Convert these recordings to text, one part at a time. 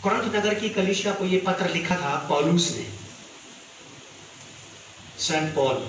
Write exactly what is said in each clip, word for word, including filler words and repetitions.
Corinth नगर की कलीसिया को यह पत्र लिखा था पौलुस ने, सेंट पॉल।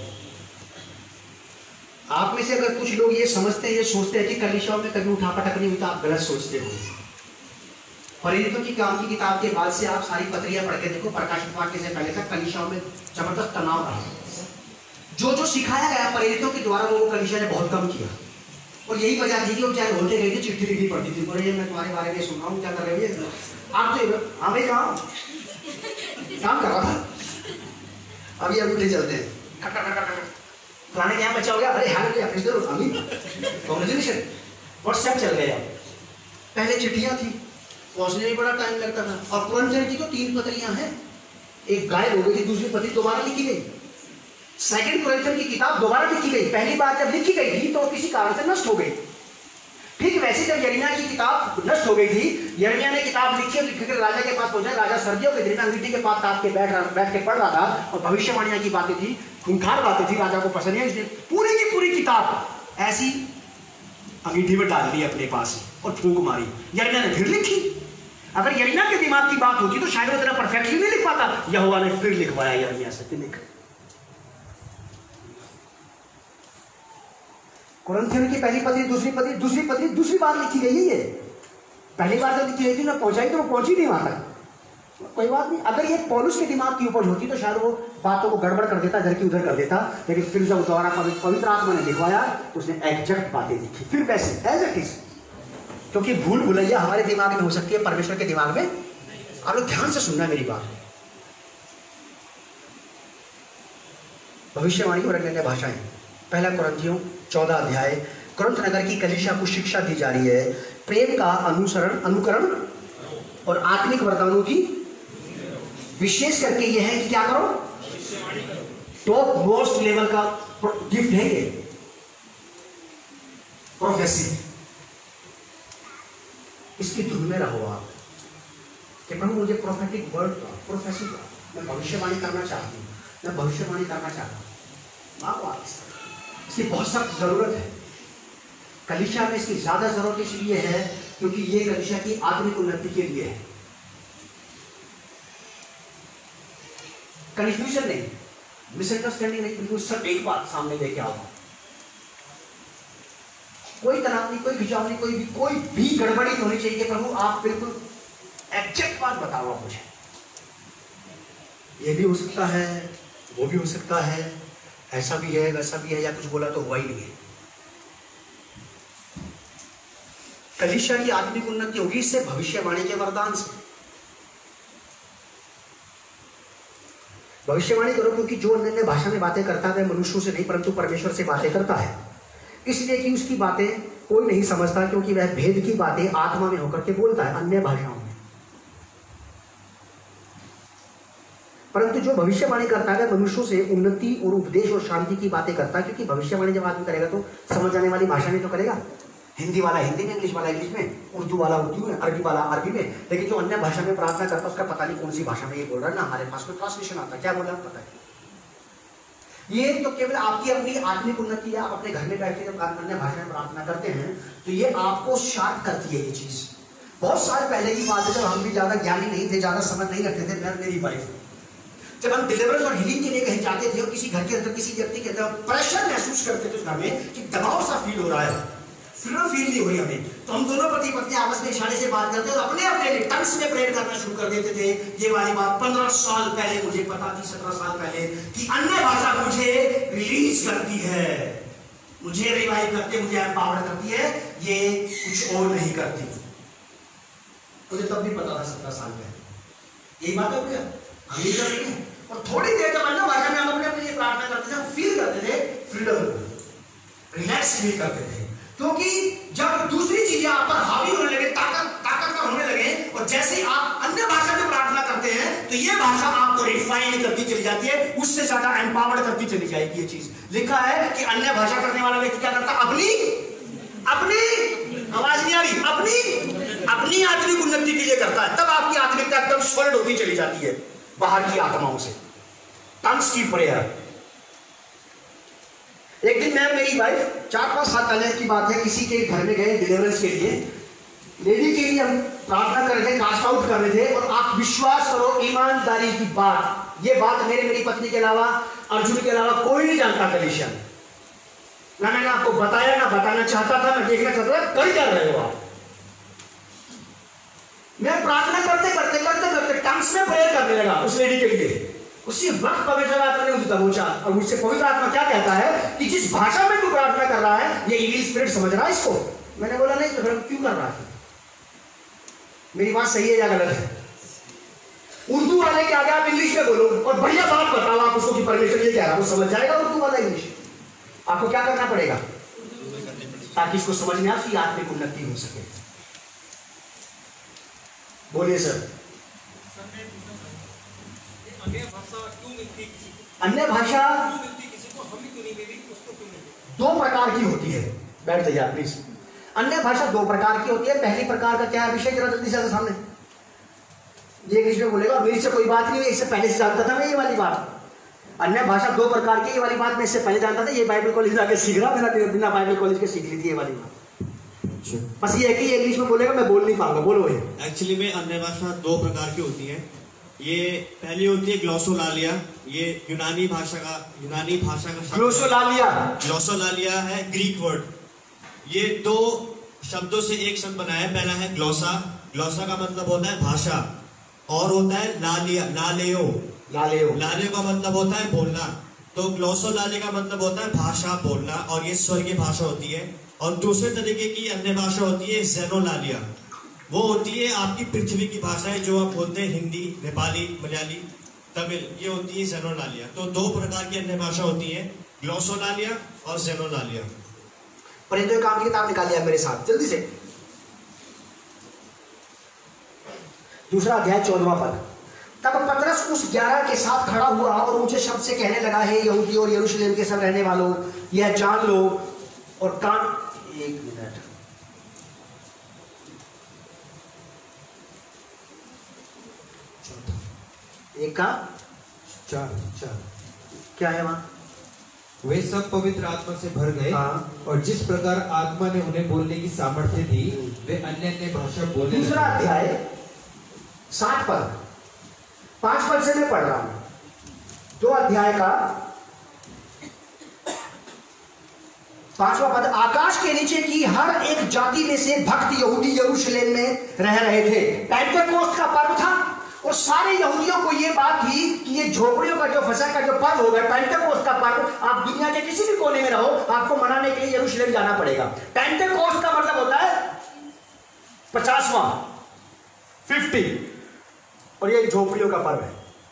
आप में से अगर कुछ लोग ये समझते हैं, ये सोचते हैं कि कलीसियाओं में कभी उठापटक नहीं होता, आप गलत सोचते हो। कोरिन्थियों की काम की किताब के बाद से आप सारी पत्रियां पढ़ के देखो, प्रकाशित वाक्य से पहले तक कलीसियाओं में जबरदस्त तनाव रहा। जो जो सिखाया गया प्रेरितों के द्वारा वो कलीसिया ने बहुत कम किया, और यही वजह थी कि वो चाहे बोलते गए थे, चिट्ठी लिखनी पड़ती थी, बोले मैं तुम्हारे बारे में सुन रहा हूँ, क्या कर रहे हो आप? तो हाँ भाई काम काम कर रहा था, अभी अंगूठे चलते हैं, पुराने क्या बच्चा हो गया, अरे हाल अभी कॉन्ग्रेचुलेशन, व्हाट्सएप चल गया। पहले चिट्ठियां थी, पहुंचने में बड़ा टाइम लगता था। और कुरिन्थ की तो तीन पत्रियां हैं, एक गायब हो गई थी, दूसरी पत्री दोबारा लिखी गई। सेकंड कुरिन्थ की किताब दोबारा लिखी गई, पहली बार जब लिखी गई थी तो किसी कारण से नष्ट हो गई। ठीक वैसे जब यिर्मयाह की किताब नष्ट हो गई थी, यिर्मयाह ने किताब लिखी और लिखकर राजा के पास पहुंचा। राजा सर्दियों के दिन में अंगीठी के पास ताप के बैठ बैठ के पढ़ रहा था, और भविष्यवाणियां की बातें थी, खूंखार बातें थी, राजा को पसंद है। उसने पूरी की पूरी किताब ऐसी अंगीठी में डाल ली अपने पास और फूंक मारी। यिर्मयाह ने फिर लिखी। अगर यिर्मयाह के दिमाग की बात होती तो शायद वो इतना परफेक्टली नहीं लिख पाता। यहोवा ने फिर लिखवाया यिर्मयाह से, लिख। कुरिन्थियों की पहली पत्री, दूसरी पत्री, दूसरी पत्री दूसरी बार लिखी गई है। ये पहली बार जब लिखी गई थी ना, पहुंचाई तो वो पहुंची नहीं वहां तक, कोई बात नहीं। अगर ये पौलुस के दिमाग की उपज होती तो शायद वो बातों को गड़बड़ कर देता, इधर की उधर कर देता। लेकिन फिर जब दोबारा पवित्र आत्मा ने लिखवाया तो उसने एग्जैक्ट बातें लिखी, फिर वैसे एज इट इज। क्योंकि भूल भुलैया हमारे दिमाग में हो सकती है, परमेश्वर के दिमाग में। आप लोग ध्यान से सुनना मेरी बात। भविष्यवाणी और अन्य भाषाएं, पहला कुरिन्थियों चौदह अध्याय। कुरिन्थ नगर की कलीसिया को शिक्षा दी जा रही है, प्रेम का अनुसरण अनुकरण और आत्मिक वरदानों की, विशेष करके यह है कि क्या करो, टॉप मोस्ट लेवल का गिफ्ट है ये प्रोफेसी। इसकी धुन में रहो आप कि प्रभु मुझे प्रोफेटिक वर्ड का, प्रोफेसी का, मैं भविष्यवाणी करना चाहती हूँ, मैं भविष्यवाणी करना चाहता हूँ। इसकी बहुत सख्त जरूरत है कलीसिया में। इसकी ज्यादा जरूरत इसलिए है क्योंकि ये कलीसिया की आत्मिक उन्नति के लिए है। कंफ्यूजन नहीं, मिसअंडरस्टैंडिंग नहीं, बिल्कुल सटीक बात सामने लेके आओ। कोई तनाव नहीं, कोई खिंचाव नहीं, कोई भी कोई भी गड़बड़ी नहीं होनी चाहिए। प्रभु आप बिल्कुल एग्जैक्ट बात बताओ मुझे। ये भी हो सकता है, वो भी हो सकता है, ऐसा भी है, वैसा भी है, या कुछ बोला तो हुआ ही नहीं है। कलीसिया की आत्मिक उन्नति होगी इससे, भविष्यवाणी के वरदान से। भविष्यवाणी करो क्योंकि जो अन्य अन्य भाषा में बातें करता है वह मनुष्यों से नहीं परंतु परमेश्वर से बातें करता है, इसलिए कि उसकी बातें कोई नहीं समझता, क्योंकि वह भेद की बातें आत्मा में होकर के बोलता है, अन्य भाषाओं में। परंतु जो भविष्यवाणी करता है मनुष्यों से उन्नति और उपदेश और शांति की बातें करता है, क्योंकि भविष्यवाणी जब आदमी करेगा तो समझ आने वाली भाषा में तो करेगा। हिंदी वाला हिंदी में, इंग्लिश वाला इंग्लिश में, उर्दू वाला उर्दू में, अरबी वाला अरबी में। लेकिन जो अन्य भाषा में प्रार्थना करता है उसका पता नहीं कौन सी भाषा में ये बोल रहा है, ना हमारे पास कोई ट्रांसलेशन आता, क्या बोल रहा है पता है। ये तो केवल आपकी अपनी आत्मिक उन्नति है। आप अपने घर में बैठ के जब अन्य भाषा में प्रार्थना करते हैं तो ये आपको शार्प करती है ये चीज। बहुत साल पहले की बात है, जब हम भी ज्यादा ज्ञानी नहीं थे, ज्यादा समझ नहीं रखते थे, मैं मेरी वाइफ, जब हम डिलीवरेंस और हीलिंग के लिए कहीं जाते थे और किसी घर के अंदर किसी व्यक्ति के अंदर प्रेशर महसूस करते थे उस घर में कि दबाव सा फील हो रहा है, फ्रीडम फील नहीं हो रही हमें, तो हम दोनों पति पत्नी आपस में इशारे से बात करते और अपने अपने लिए टंग्स में प्रेयर करना शुरू कर देते थे। ये वाली बात पंद्रह साल पहले मुझे पता थी, सत्रह साल पहले, कि अन्य भाषा मुझे रिलीज करती है, मुझे रिवाइव करती है, मुझे एम्पावर करती है, ये कुछ और नहीं करती। मुझे तब भी पता था सत्रह साल पहले। यही बात हो गया, हम ये कर रहे हैं। और थोड़ी देर जब अन्य भाषा में हम अपने अपने लिए प्रार्थना करते थे, हम फील करते थे फ्रीडम, रिलैक्स फील करते थे, क्योंकि जब दूसरी चीजें आप पर हावी होने लगे, ताकत ताकतवर होने लगे, और जैसे आप अन्य भाषा में प्रार्थना करते हैं तो ये भाषा आपको रिफाइन करती चली जाती है, उससे ज्यादा एम्पावर्ड करती चली जाएगी। ये चीज लिखा है कि अन्य भाषा करने वाला व्यक्ति क्या करता है, अपनी अपनी आवाज नहीं आ रही, अपनी अपनी आत्मिक उन्नति के लिए करता है। तब आपकी आत्मिकता एकदम सॉलिड होती चली जाती है बाहर की आत्माओं से। टंग्स की प्रेयर। एक दिन मैं मेरी वाइफ, चार पांच साल पहले की बात है, किसी के घर में गए डिलीवरेंस के लिए, लेडी के लिए हम प्रार्थना कर रहे थे, कास्ट आउट कर रहे थे, और आप विश्वास करो ईमानदारी की बात, ये बात मेरे मेरी पत्नी के अलावा, अर्जुन के अलावा कोई नहीं जानता कलीसिया में। ना मैंने आपको बताया, ना बताना चाहता था, मैं देखना चाहता था, कर क्या रहे हो आप। मैं प्रार्थना करते करते करते करते टंग्स में प्रेयर करने लगा उस लेडी के लिए। उसी वक्त पवित्र आत्मा ने मुझे दबोचा और मुझसे पवित्र आत्मा क्या कहता है कि जिस भाषा में तू प्रार्थना कर रहा है ये इंग्लिश स्पिरिट समझ रहा है इसको। मैंने बोला नहीं, तो फिर क्यों कर रहा है? मेरी बात सही है या गलत है? उर्दू वाले के आगे आप इंग्लिश में बोलो और बढ़िया बात बताओ आप उसको कि परमेश्वर ये कह रहा है, वो समझ जाएगा उर्दू वाला इंग्लिश। आपको क्या करना पड़ेगा ताकि इसको समझ में आ, उसकी आत्मिक उन्नति हो सके। बोलिए सर। अन्य भाषा दो प्रकार की होती है। बैठ जाइए आप प्लीज। अन्य भाषा दो प्रकार की होती है। पहली प्रकार का क्या है विषय, जरा जल्दी से सामने। ये इंग्लिश में बोलेगा, मेरी से कोई बात नहीं है, इससे पहले से जानता था मैं ये वाली बात। अन्य भाषा दो प्रकार की, ये वाली बात मैं इससे पहले जानता था, ये बाइबल कॉलेज जाके सीख रहा, मेरा बिना बाइबल कॉलेज के सीख ली थी ये वाली बात। बस ये है कि ये इंग्लिश में बोलेगा, मैं बोल नहीं पाऊंगा। बोलो। ये एक्चुअली में अन्य भाषा दो प्रकार की होती है। ये पहली होती है ग्लोसोलालिया, ये यूनानी भाषा का यूनानी भाषा का ग्लोसोलालिया ग्लोसोलालिया है ग्रीक वर्ड। ये दो शब्दों से एक शब्द बना है। पहला है ग्लोसा, ग्लोसा का मतलब होता है भाषा, और होता है लालिया लालेओ लालेओ लालेओ का मतलब होता है बोलना। तो ग्लोसोलालिया का मतलब होता है भाषा बोलना, और ये स्वर्गीय भाषा होती है। और दूसरे तरीके की अन्य भाषा होती है ज़ेनोलालिया, वो होती है आपकी पृथ्वी की भाषाएं जो आप बोलते हैं, हिंदी, नेपाली, मलयाली, तमिल, ये होती है ज़ेनोलालिया। तो दो प्रकार की अन्य भाषा होती है, ग्लोसोलालिया और ज़ेनोलालिया। पर ये तो काम की किताब निकाल लिया मेरे साथ जल्दी से। दूसरा अध्याय चौदहवां पद। तब पतरस उस ग्यारह के साथ खड़ा हुआ और ऊंचे शब्द से कहने लगा, हे यहूदी और यरूशलेम के सब रहने वालों, यह जान लो और कान। एक मिनट, एक का चार चार क्या है वहां? वे सब पवित्र आत्मा से भर गए। हाँ। और जिस प्रकार आत्मा ने उन्हें बोलने की सामर्थ्य दी, वे अन्य अन्य भाषा बोलने लगे। दूसरा अध्याय साठ पद, पांच पद से मैं पढ़ रहा हूं। दो अध्याय का पांचवा पद। आकाश के नीचे की हर एक जाति में से भक्त यहूदी यरूशलेम में रह रहे थे। पेंटेकोस्त का पर्व था और सारे यहूदियों को यह बात थी कि ये झोपड़ियों का जो फसह का जो पर्व होगा, पेंटेकोस्त का पर्व, आप दुनिया के किसी भी कोने में रहो, आपको मनाने के लिए यरूशलेम जाना पड़ेगा। पेंटेकोस्त का मतलब होता है पचासवां, फिफ्टी, और ये झोपड़ियों का पर्व है।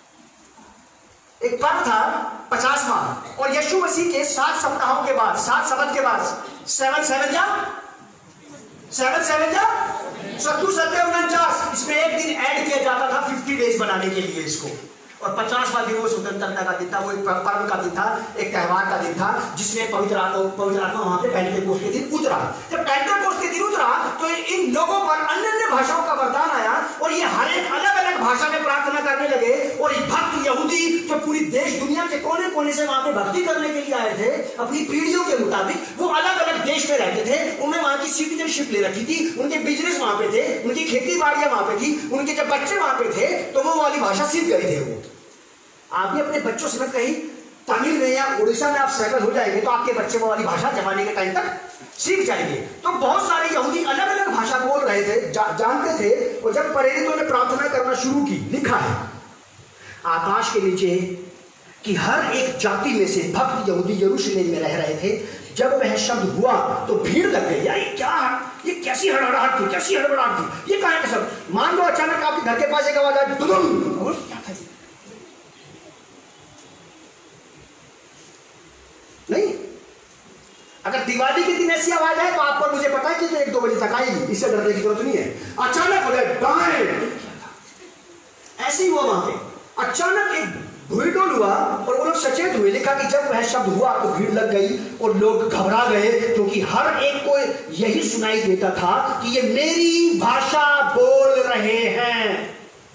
एक पर्व था पचासवां, और यीशु मसीह के सात सप्ताहों के बाद, सात शब्द के बाद, सेवन सेवन जा सेवन सेवन जा सत्तू सत्य उनचास, इसमें एक दिन ऐड किया जाता था फिफ्टी डेज बनाने के लिए इसको। और पचासवां दिन वो स्वतंत्रता का दिन था, वो एक पर्व का दिन था, एक त्योहार का दिन था, जिसमें पवित्र आत्मा पवित्र आत्मा वहां पे पेंटेकोस्त के दिन उतरा। जब पेंटेकोस्त के दिन उतरा तो इन लोगों पर अन्य अन्य भाषाओं का वरदान आया, और ये हर एक अलग अलग भाषा में प्रार्थना करने लगे। और भक्त यहूदी जो पूरी देश दुनिया के कोने कोने से वहां पे भक्ति करने के लिए आए थे, अपनी पीढ़ियों के मुताबिक वो अलग अलग देश में रहते थे, उन्होंने वहां की सिटीजनशिप ले रखी थी, उनके बिजनेस वहां पे थे, उनकी खेती बाड़ियां वहां पे थी, उनके जब बच्चे वहां पे थे तो वो वाली भाषा सीख गए थे। वो आप भी अपने बच्चों से मत कहीं तमिल में या उड़ीसा में आप सेटल हो जाएंगे तो आपके बच्चे वो वाली भाषा जमाने के टाइम तक सीख जाएंगे। तो बहुत सारे यहूदी अलग अलग भाषा बोल रहे थे, जा, जानते थे। और जब प्रेरितों ने प्रार्थना करना शुरू की, लिखा है आकाश के नीचे कि हर एक जाति में से भक्त यहूदी यरूशलेम में रह रहे थे। जब वह शब्द हुआ तो भीड़ लग गई। यार ये क्या, ये कैसी हड़बड़ाहट थी, कैसी हड़बड़ाहट थी, ये कहां है शब्द? मान लो अचानक आपके घर के पास एक आवाज आई, दुदुम, क्या था नहीं? अगर दिवाली के दिन ऐसी आवाज आए तो आपको मुझे पता है कि एक दो बजे तक आएगी, इससे डरने की जरूरत नहीं है। अचानक हो गए, ऐसे ही हुआ वहां पे। अचानक एक भूलडोल हुआ और वो लोग सचेत हुए। लिखा कि जब वह शब्द हुआ तो भीड़ लग गई और लोग घबरा गए, क्योंकि हर एक को यही सुनाई देता था कि ये मेरी भाषा बोल रहे हैं।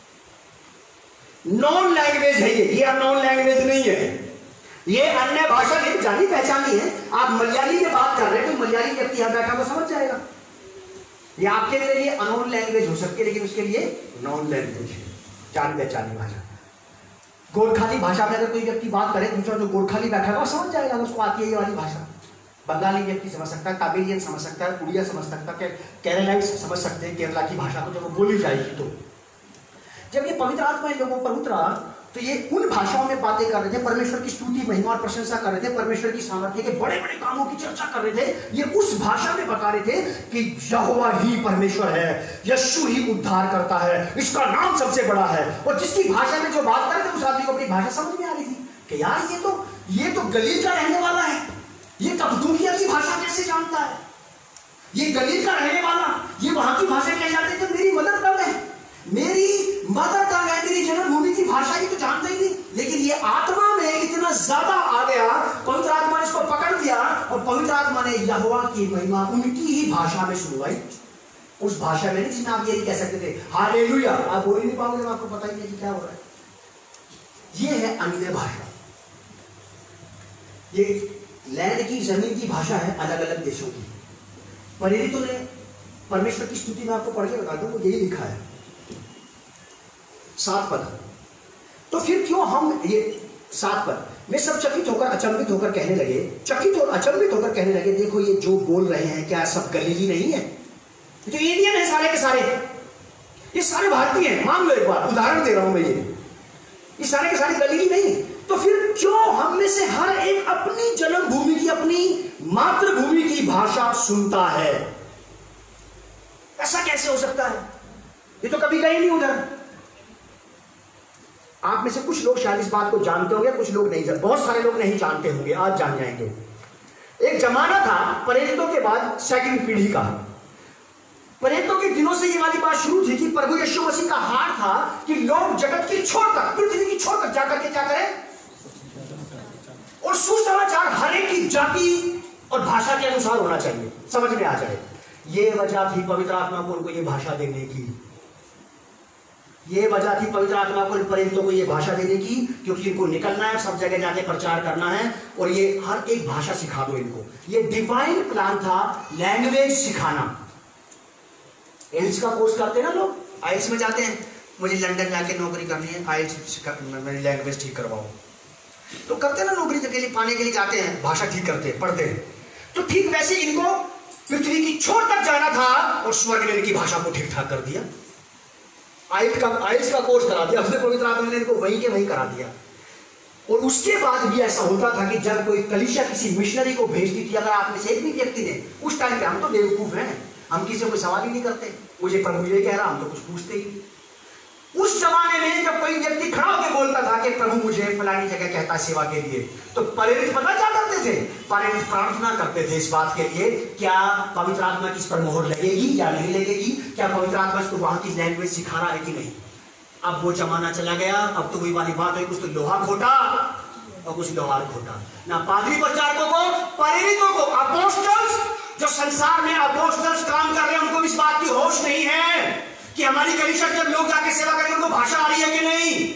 नॉन लैंग्वेज है ये, ये नॉन लैंग्वेज नहीं है, ये अन्य भाषा नहीं, जानी पहचानी है। आप मलयाली में बात कर रहे हैं तो मलयाली व्यक्ति यहां बैठा वो समझ जाएगा। ये आपके मेरे लिए अनोन लैंग्वेज हो सकती है, लेकिन उसके लिए नॉन लैंग्वेज है, जान पहचानी भाषा। गोरखाली भाषा में अगर कोई व्यक्ति बात करे, दूसरा जो गोरखाली बैठा है वो समझ जाएगा, उसको आती है ये वाली भाषा। बंगाली व्यक्ति समझ सकता है, तामिलियन समझ सकता है, उड़िया समझ सकता है, केरलाइट्स समझ सकते हैं केरला की भाषा को जब वो बोली जाएगी। तो जब ये पवित्र आत्मा इन लोगों पर उतरा तो ये उन भाषाओं में बातें कर रहे थे, परमेश्वर की स्तुति महिमा और प्रशंसा कर रहे थे, परमेश्वर की सामर्थ्य के बड़े बड़े कामों की चर्चा कर रहे थे। ये उस भाषा में बता रहे थे कि यहोवा ही परमेश्वर है, यीशु ही उद्धार करता है, इसका नाम सबसे बड़ा है। और जिसकी भाषा में जो बात कर रहे थे उस आदमी को अपनी भाषा समझ में आ रही थी कि यार ये तो ये तो गलील का रहने वाला है, ये कप्तूकिया की भाषा कैसे जानता है, ये गलील का रहने वाला, ये वहां की भाषा कैसे जानते हैं? तो मेरी मदर टंग है, मेरी मदर टंग है, मेरी जन्मभूमि की भाषा ही तो जानता ही नहीं। लेकिन ये आत्मा में इतना ज्यादा आ गया, पवित्र आत्मा ने इसको पकड़ दिया और पवित्र आत्मा ने यहोवा की महिमा उनकी ही भाषा में सुनवाई, उस भाषा में नहीं जिसमें आप ये नहीं कह सकते थे हालेलुया, आप बोल ही नहीं पाओगे, आपको पता ही नहीं कि क्या हो रहा है। ये है अन्य भाषा, ये लैंड की जमीन की भाषा है अलग अलग देशों की। प्रेरितों ने परमेश्वर की स्तुति में आपको पढ़ के बता दूं, वो यही लिखा है सात पद। तो फिर क्यों हम ये सात पद में सब चकित होकर अचंभित होकर कहने लगे, चकित और अचंभित होकर कहने लगे, देखो ये जो बोल रहे हैं क्या सब गलीली नहीं है? जो इंडियन है सारे के सारे, ये सारे भारतीय हैं, मान लो एक बार उदाहरण दे रहा हूं मैं, ये ये सारे के सारे गलीली नहीं। तो फिर क्यों हम में से हर एक अपनी जन्मभूमि की, अपनी मातृभूमि की भाषा सुनता है? ऐसा कैसे हो सकता है? ये तो कभी गए नहीं उधर। आप में से कुछ लोग शायद इस बात को जानते होंगे, कुछ लोग नहीं जानते, बहुत सारे लोग नहीं जानते होंगे, आज जान जाएंगे। एक जमाना था प्रेरितों के बाद सेकंड पीढ़ी का, प्रेरितों के दिनों से ये वाली बात शुरू थी कि प्रभु यीशु मसीह का हाथ था कि लोग जगत की छोर तक, पृथ्वी की छोर तक जाकर के क्या करें और सुसमाचार हर एक की जाति और भाषा के अनुसार होना चाहिए, समझ में आ जाए। ये वजह थी पवित्र आत्मा को उनको ये भाषा देने की, ये वजह थी पवित्र आत्मा को प्रेरितों को ये भाषा देने की, क्योंकि इनको निकलना है, सब जगह जाके प्रचार करना है और ये हर एक भाषा सिखा दो इनको। ये डिवाइन प्लान था, लैंग्वेज सिखाना। एल्स का कोर्स करते हैं ना लोग, आइल्स में जाते हैं, मुझे लंदन जाके नौकरी करनी है, आइल्स मेरी लैंग्वेज ठीक करवाओ, तो करते हैं ना, नौकरी के लिए पाने के लिए जाते हैं, भाषा ठीक करते हैं, पढ़ते हैं। तो ठीक वैसे इनको पृथ्वी की छोर तक जाना था और स्वर्ग ने इनकी भाषा को ठीक ठाक कर दिया, आइल्स का आइल्स का कोर्स करा दिया, उसने पवित्र आत्मा ने इनको वहीं के वहीं करा दिया। और उसके बाद भी ऐसा होता था कि जब कोई कलीसिया किसी मिशनरी को भेजती थी, अगर आप में से एक भी व्यक्ति ने, उस टाइम पे हम तो बेवकूफ हैं, हम किसी को कोई सवाल ही नहीं करते, मुझे प्रभु ये कह रहा, हम तो कुछ पूछते ही। उस जमाने में जब कोई व्यक्ति खड़ा होकर बोलता था कि प्रभु मुझे फलानी जगह कहता है सेवा के लिए, तो प्रेरित पता क्या करते थे? प्रेरित प्रार्थना करते थे इस बात के लिए, क्या पवित्र आत्मा की इस पर मोहर लगेगी या नहीं लगेगी, क्या पवित्र आत्मा इसको वहां की लैंग्वेज सिखा रहा है कि नहीं। अब वो जमाना चला गया, अब तो वही वाली बात है, कुछ तो लोहा खोटा और कुछ लोहार खोटा, ना पादरी प्रचारकों को, प्रेरितों को, अपोस्टल्स जो संसार में अपोस्टल्स काम कर रहे हैं उनको इस बात की होश नहीं है कि हमारी कलीसिया जब लोग जाके सेवा करेंगे उनको भाषा आ रही है कि नहीं।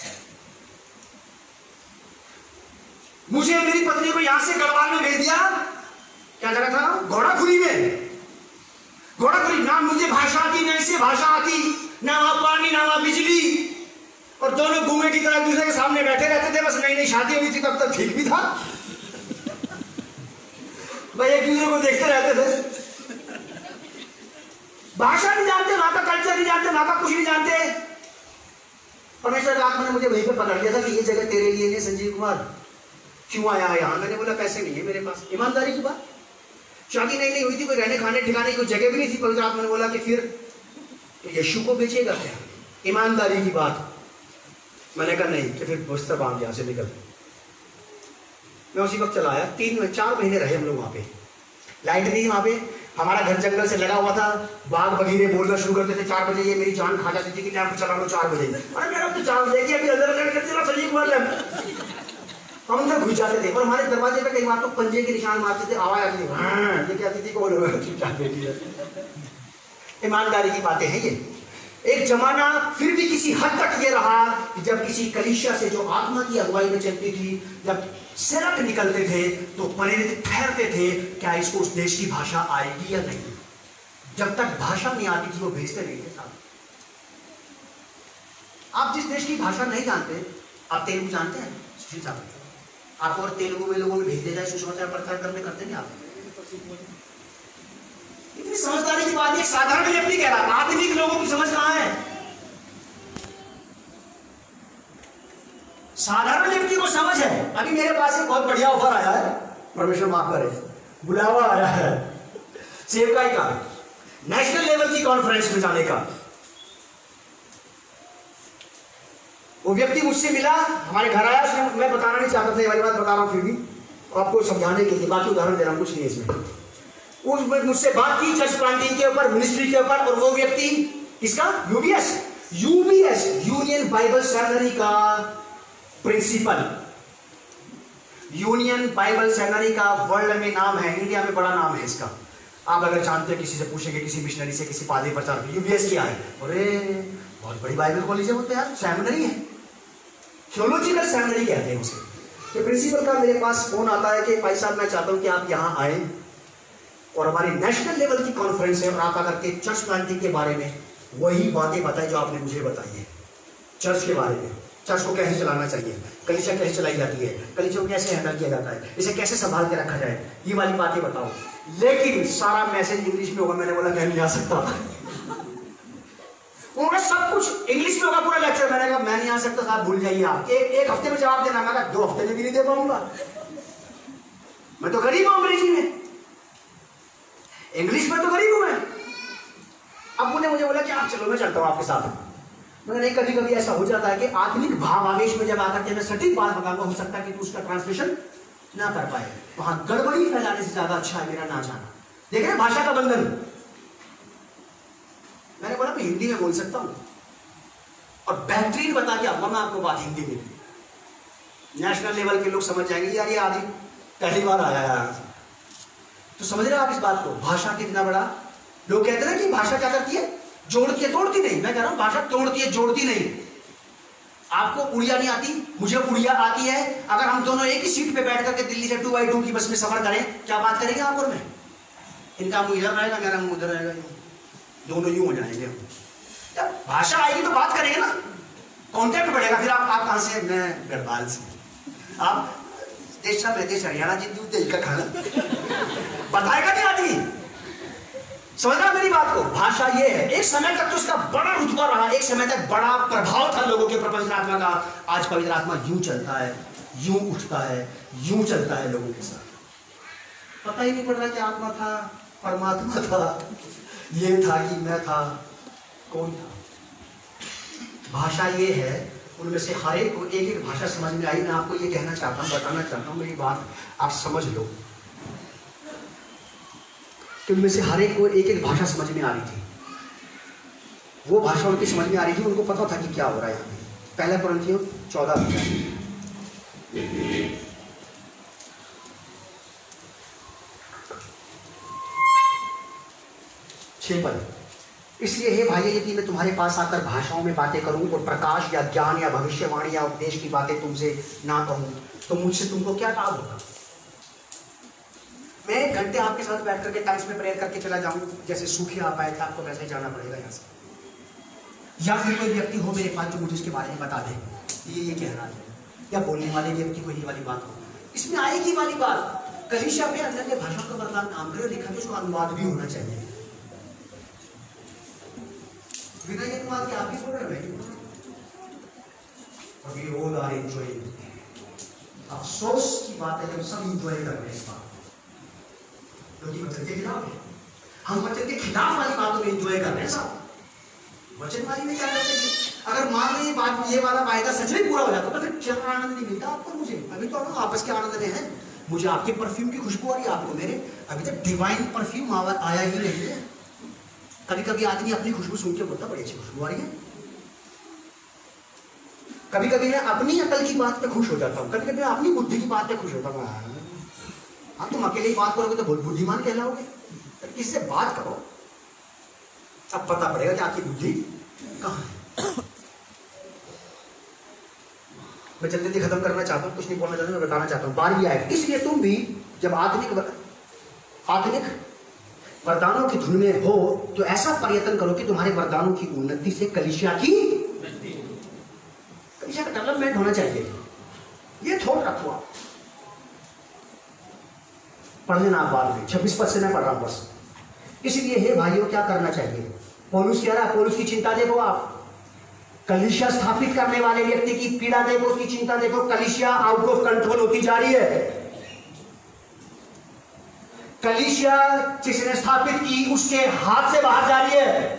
मुझे मेरी पत्नी को यहां से गढ़वाल में भेज दिया, क्या जगह था, घोड़ाखुरी में, घोड़ाखुरी, ना मुझे भाषा आती ना इसे भाषा आती, ना वहां पानी ना वहां बिजली, और दोनों घूमे की तरह दूसरे के सामने बैठे रहते थे। बस नई नई शादी हुई थी तब तक ठीक भी था, भाई एक दूसरे को देखते रहते थे, भाषा नहीं जानते, वहां का कल्चर नहीं जानते, वहां का कुछ नहीं जानते। परमेश्वर का आत्मा ने मुझे वहीं पे पकड़ लिया था कि ये जगह तेरे लिए नहीं। संजीव कुमार क्यों आया है यहाँ? मैंने बोला पैसे नहीं है मेरे पास, ईमानदारी की बात, शादी नहीं नहीं हुई थी, कोई रहने खाने ठिकाने की कोई जगह भी नहीं थी। पवित्र आत्मा ने बोला कि फिर तो यीशु को बेचेगा क्या? ईमानदारी की बात। मैंने कहा नहीं, कि फिर बस्तर बांध यहाँ से निकल। मैं उसी वक्त चला आया, तीन चार महीने रहे हम लोग वहां पे, लाइट नहीं वहां पे, हमारा घर जंगल से लगा हुआ था, बाघ बगीरे बोलना शुरू करते थे चार बजे, ये मेरी जान खा जाती थी कि लैंप चला लो चार बजे। अरे मेरा तो चार बजे की अभी अंदर संजीव कुमार लैंप, हम अंदर घुस जाते थे और हमारे दरवाजे पे कई बार तो पंजे के निशान मारते थे, आवाज आती थी, हाँ ये कहती थी कौन होगा। ईमानदारी की बातें हैं ये। एक जमाना फिर भी किसी हद तक ये रहा कि जब किसी कलीसिया से जो आत्मा की अगुवाई में चलती थी, जब सिरक निकलते थे तो प्रेरित ठहरते थे क्या इसको उस देश की भाषा आएगी या नहीं। जब तक भाषा नहीं आती थी वो भेजते नहीं थे साहब। आप जिस देश की भाषा नहीं जानते, आप तेलुगु जानते हैं सुशील साहब, आप और तेलुगु में लोगों में भेज दे जाए सुषमाचार प्रचार करने, करते नहीं आप? इतनी समझदारी की बात है, साधारण व्यक्ति कह रहा, आधुनिक लोगों की समझ कहां है? साधारण व्यक्ति को समझ है। अभी मेरे पास एक बहुत बढ़िया ऑफर आया है, परमेश्वर माफ करे, बुलावा आया है सेवकाई का, नेशनल लेवल की कॉन्फ्रेंस में जाने का। वो व्यक्ति मुझसे मिला, हमारे घर आया, उसने, मैं बताना नहीं चाहता था, ये वाली बात बता रहा हूं फिर भी आपको समझाने के लिए, बाकी उदाहरण दे रहा हूं, कुछ नहीं इसमें। उसमें मुझसे बात की चर्च प्लांटिंग के ऊपर, मिनिस्ट्री के ऊपर, और वो व्यक्ति किसका? UBS UBS Union Bible Seminary का प्रिंसिपल। यूनियन बाइबल सेमिनरी का वर्ल्ड में नाम है, इंडिया में बड़ा नाम है इसका। आप अगर जानते हैं, किसी से पूछेंगे, किसी मिशनरी से, किसी पादरी प्रचार, यूबीएस क्या है? अरे बहुत बड़ी बाइबल कॉलेज है वो तो यार, सेमिनरी है, थियोलॉजिकल सेमिनरी कहते हैं उसे। तो प्रिंसिपल का मेरे पास फोन आता है कि भाई साहब मैं चाहता हूं कि आप यहां आए और हमारी नेशनल लेवल की कॉन्फ्रेंस है, और आप आकर के चर्च प्लांटिंग के बारे में वही बातें बताएं जो आपने मुझे बताई है, चर्च के बारे में, चर्च को कैसे चलाना चाहिए, कलीसिया कैसे चलाई जाती है, कलीसिया को कैसे हैंडल किया जाता है, इसे कैसे संभाल के रखा जाए, ये वाली बातें बताओ। लेकिन सारा मैसेज इंग्लिश में होगा। मैंने बोला मैं नहीं आ सकता। उन्होंने सब कुछ इंग्लिश में होगा पूरा लेक्चर। मैंने कहा मैं नहीं आ सकता साहब, भूल जाइए आप, एक एक हफ्ते में जवाब देना। मैं कहा दो हफ्ते में भी नहीं दे पाऊंगा, मैं तो गरीब हूं, अंग्रेजी में, इंग्लिश में तो गरीब हूं मैं। अब उन्हें मुझे बोला कि आप चलो मैं चलता हूं आपके साथ। मैंने नहीं, कभी कभी ऐसा हो जाता है कि आत्मिक भाव आवेश में जब आकर के मैं सटीक बात बताऊंगा, हो सकता है कि तू उसका ट्रांसलेशन ना कर पाए, वहां गड़बड़ी फैलाने से ज्यादा अच्छा है मेरा ना जाना। देख रहे भाषा का बंधन। मैंने बोला मैं हिंदी में बोल सकता हूं, और बेहतरीन बता के आऊंगा मैं आपको बात हिंदी में, नेशनल लेवल के लोग समझ जाएंगे यार ये आदमी पहली बार आया यार। तो समझ रहे हो आप इस बात को, भाषा कितना बड़ा। लोग कहते हैं कि भाषा क्या करती है, जोड़ती है, तोड़ती नहीं। मैं कह रहा हूं भाषा तोड़ती है, जोड़ती नहीं। आपको उड़िया नहीं आती, मुझे उड़िया आती है। अगर हम दोनों एक ही सीट पे बैठ करके दिल्ली से टू बाई टू की बस में सफर करें, क्या बात करेंगे आप और मैं? इनका मुंह इधर रहेगा, मेरा मुंह उधर रहेगा, दोनों यूं हो जाएंगे। जब भाषा आएगी तो बात करेंगे ना, कॉन्टेक्ट बढ़ेगा। फिर आप आप कहां से? मैं गढ़वाल से। आप देश में देश हरियाणा जी दूध दिल का खाना बताएगा नहीं आदमी। समझना मेरी बात को। भाषा ये है, एक समय तक तो उसका बड़ा रुतबा रहा, एक समय तक बड़ा प्रभाव था लोगों के ऊपर पवित्र आत्मा का। आज पवित्र आत्मा यूं चलता है, यूं उठता है, यूं चलता है लोगों के साथ। पता ही नहीं पड़ रहा कि आत्मा था, परमात्मा था, ये था कि मैं था, कौन था। भाषा ये है, उनमें से हर एक को एक एक भाषा समझ में आई। मैं आपको ये कहना चाहता हूँ, बताना चाहता हूँ, मेरी बात आप समझ लो कि उनमें से हर एक को एक एक भाषा समझ में आ रही थी। वो भाषा उनकी समझ में आ रही थी, उनको पता था कि क्या हो रहा है यहाँ पे। पहला कुरिन्थियों चौदह छह पद। इसलिए हे भाई, यदि मैं तुम्हारे पास आकर भाषाओं में बातें करूं और प्रकाश या ज्ञान या भविष्यवाणी या उपदेश की बातें तुमसे ना कहूं, तो मुझसे तुमको क्या लाभ होगा? मैं एक घंटे आपके साथ बैठ करके टाइम्स में प्रेयर करके चला जाऊं, जैसे सूखी आप आए थे, आपको वैसे ही जाना पड़ेगा यहाँ से। या फिर कोई व्यक्ति हो मेरे पास जो मुझे इसके बारे में बता दे, ये ये कह रहा है, या बोलने वाले व्यक्ति को ये वाली बात हो, इसमें आएगी वाली बात। कलीसिया में अन्य भाषा का वरदान काम करे, लिखा है उसका अनुवाद भी होना चाहिए। बिना ये अनुवाद के आप भी बोल रहे हैं। अभी वो आर एंजॉयिंग। अफसोस की बात है जब सब एंजॉय कर रहे हैं इस बात, क्योंकि वचन के खिलाफ है। हम वचन के खिलाफ वाली बातों में एंजॉय कर रहे हैं साहब। वचन वाली में क्या करते हैं? अगर मान लो ये बात, ये वाला वायदा सच में पूरा हो जाता, तो क्या आनंद नहीं मिलता आपको मुझे? अभी तो हम आपस के आनंद में हैं। मुझे आपके परफ्यूम की खुशबू आ रही है, आपको मेरे। अभी तक डिवाइन परफ्यूम आया ही नहीं है। कभी कभी आदमी अपनी खुशबू सुन के बोलता बड़ी अच्छी खुशबू आ रही है। कभी कभी मैं अपनी अकल की बात पे खुश हो जाता हूँ, कभी कभी मैं अपनी बुद्धि की बात पे खुश होता हूँ। हाँ, तुम अकेले ही बात करोगे तो बहुत बुद्धिमान कहलाओगे, किससे बात करो, अब पता पड़ेगा कि आपकी बुद्धि कहाँ है। मैं जल्दी जल्दी खत्म करना चाहता हूँ, कुछ नहीं बोलना चाहता, मैं बताना चाहता हूँ। बारहवीं आयत, इसलिए तुम भी जब आत्मिक आत्मिक वरदानों की धुन में हो तो ऐसा प्रयत्न करो कि तुम्हारे वरदानों की उन्नति से कलीसिया की कलीसिया का डेवलपमेंट होना चाहिए। ये थोड़ा रखो आप, पढ़ लेना आप बाद में, छब्बीस पद से मैं पढ़ रहा हूं बस। इसलिए हे भाइयों क्या करना चाहिए, पौलुस कह रहा है, पौलुस की चिंता देखो आप, कलीसिया स्थापित करने वाले व्यक्ति की पीड़ा देखो, उसकी चिंता देखो। कलीसिया आउट ऑफ कंट्रोल होती जा रही है। कलीसिया जिसने स्थापित की उसके हाथ से बाहर जा रही है।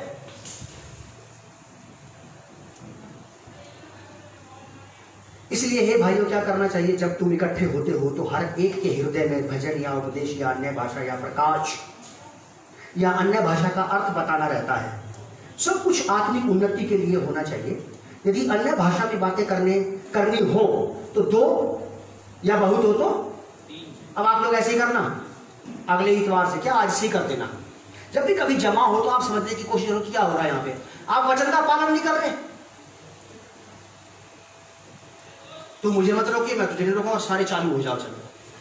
इसलिए हे भाइयों क्या करना चाहिए, जब तुम इकट्ठे होते हो तो हर एक के हृदय में भजन या उपदेश या अन्य भाषा या प्रकाश या अन्य भाषा का अर्थ बताना रहता है। सब कुछ आत्मिक उन्नति के लिए होना चाहिए। यदि अन्य भाषा में बातें करने करनी हो तो दो या बहुत हो तो अब आप लोग ऐसे ही करना, अगले इतवार से क्या आज से ही कर देना। जब भी कभी जमा हो तो आप समझने की कोशिश करो क्या हो रहा है यहाँ पे, आप वचन का पालन नहीं कर रहे तो मुझे मत रोकिए, मैं तुझे नहीं रोकूंगा, सारे चालू हो जाओ। चलो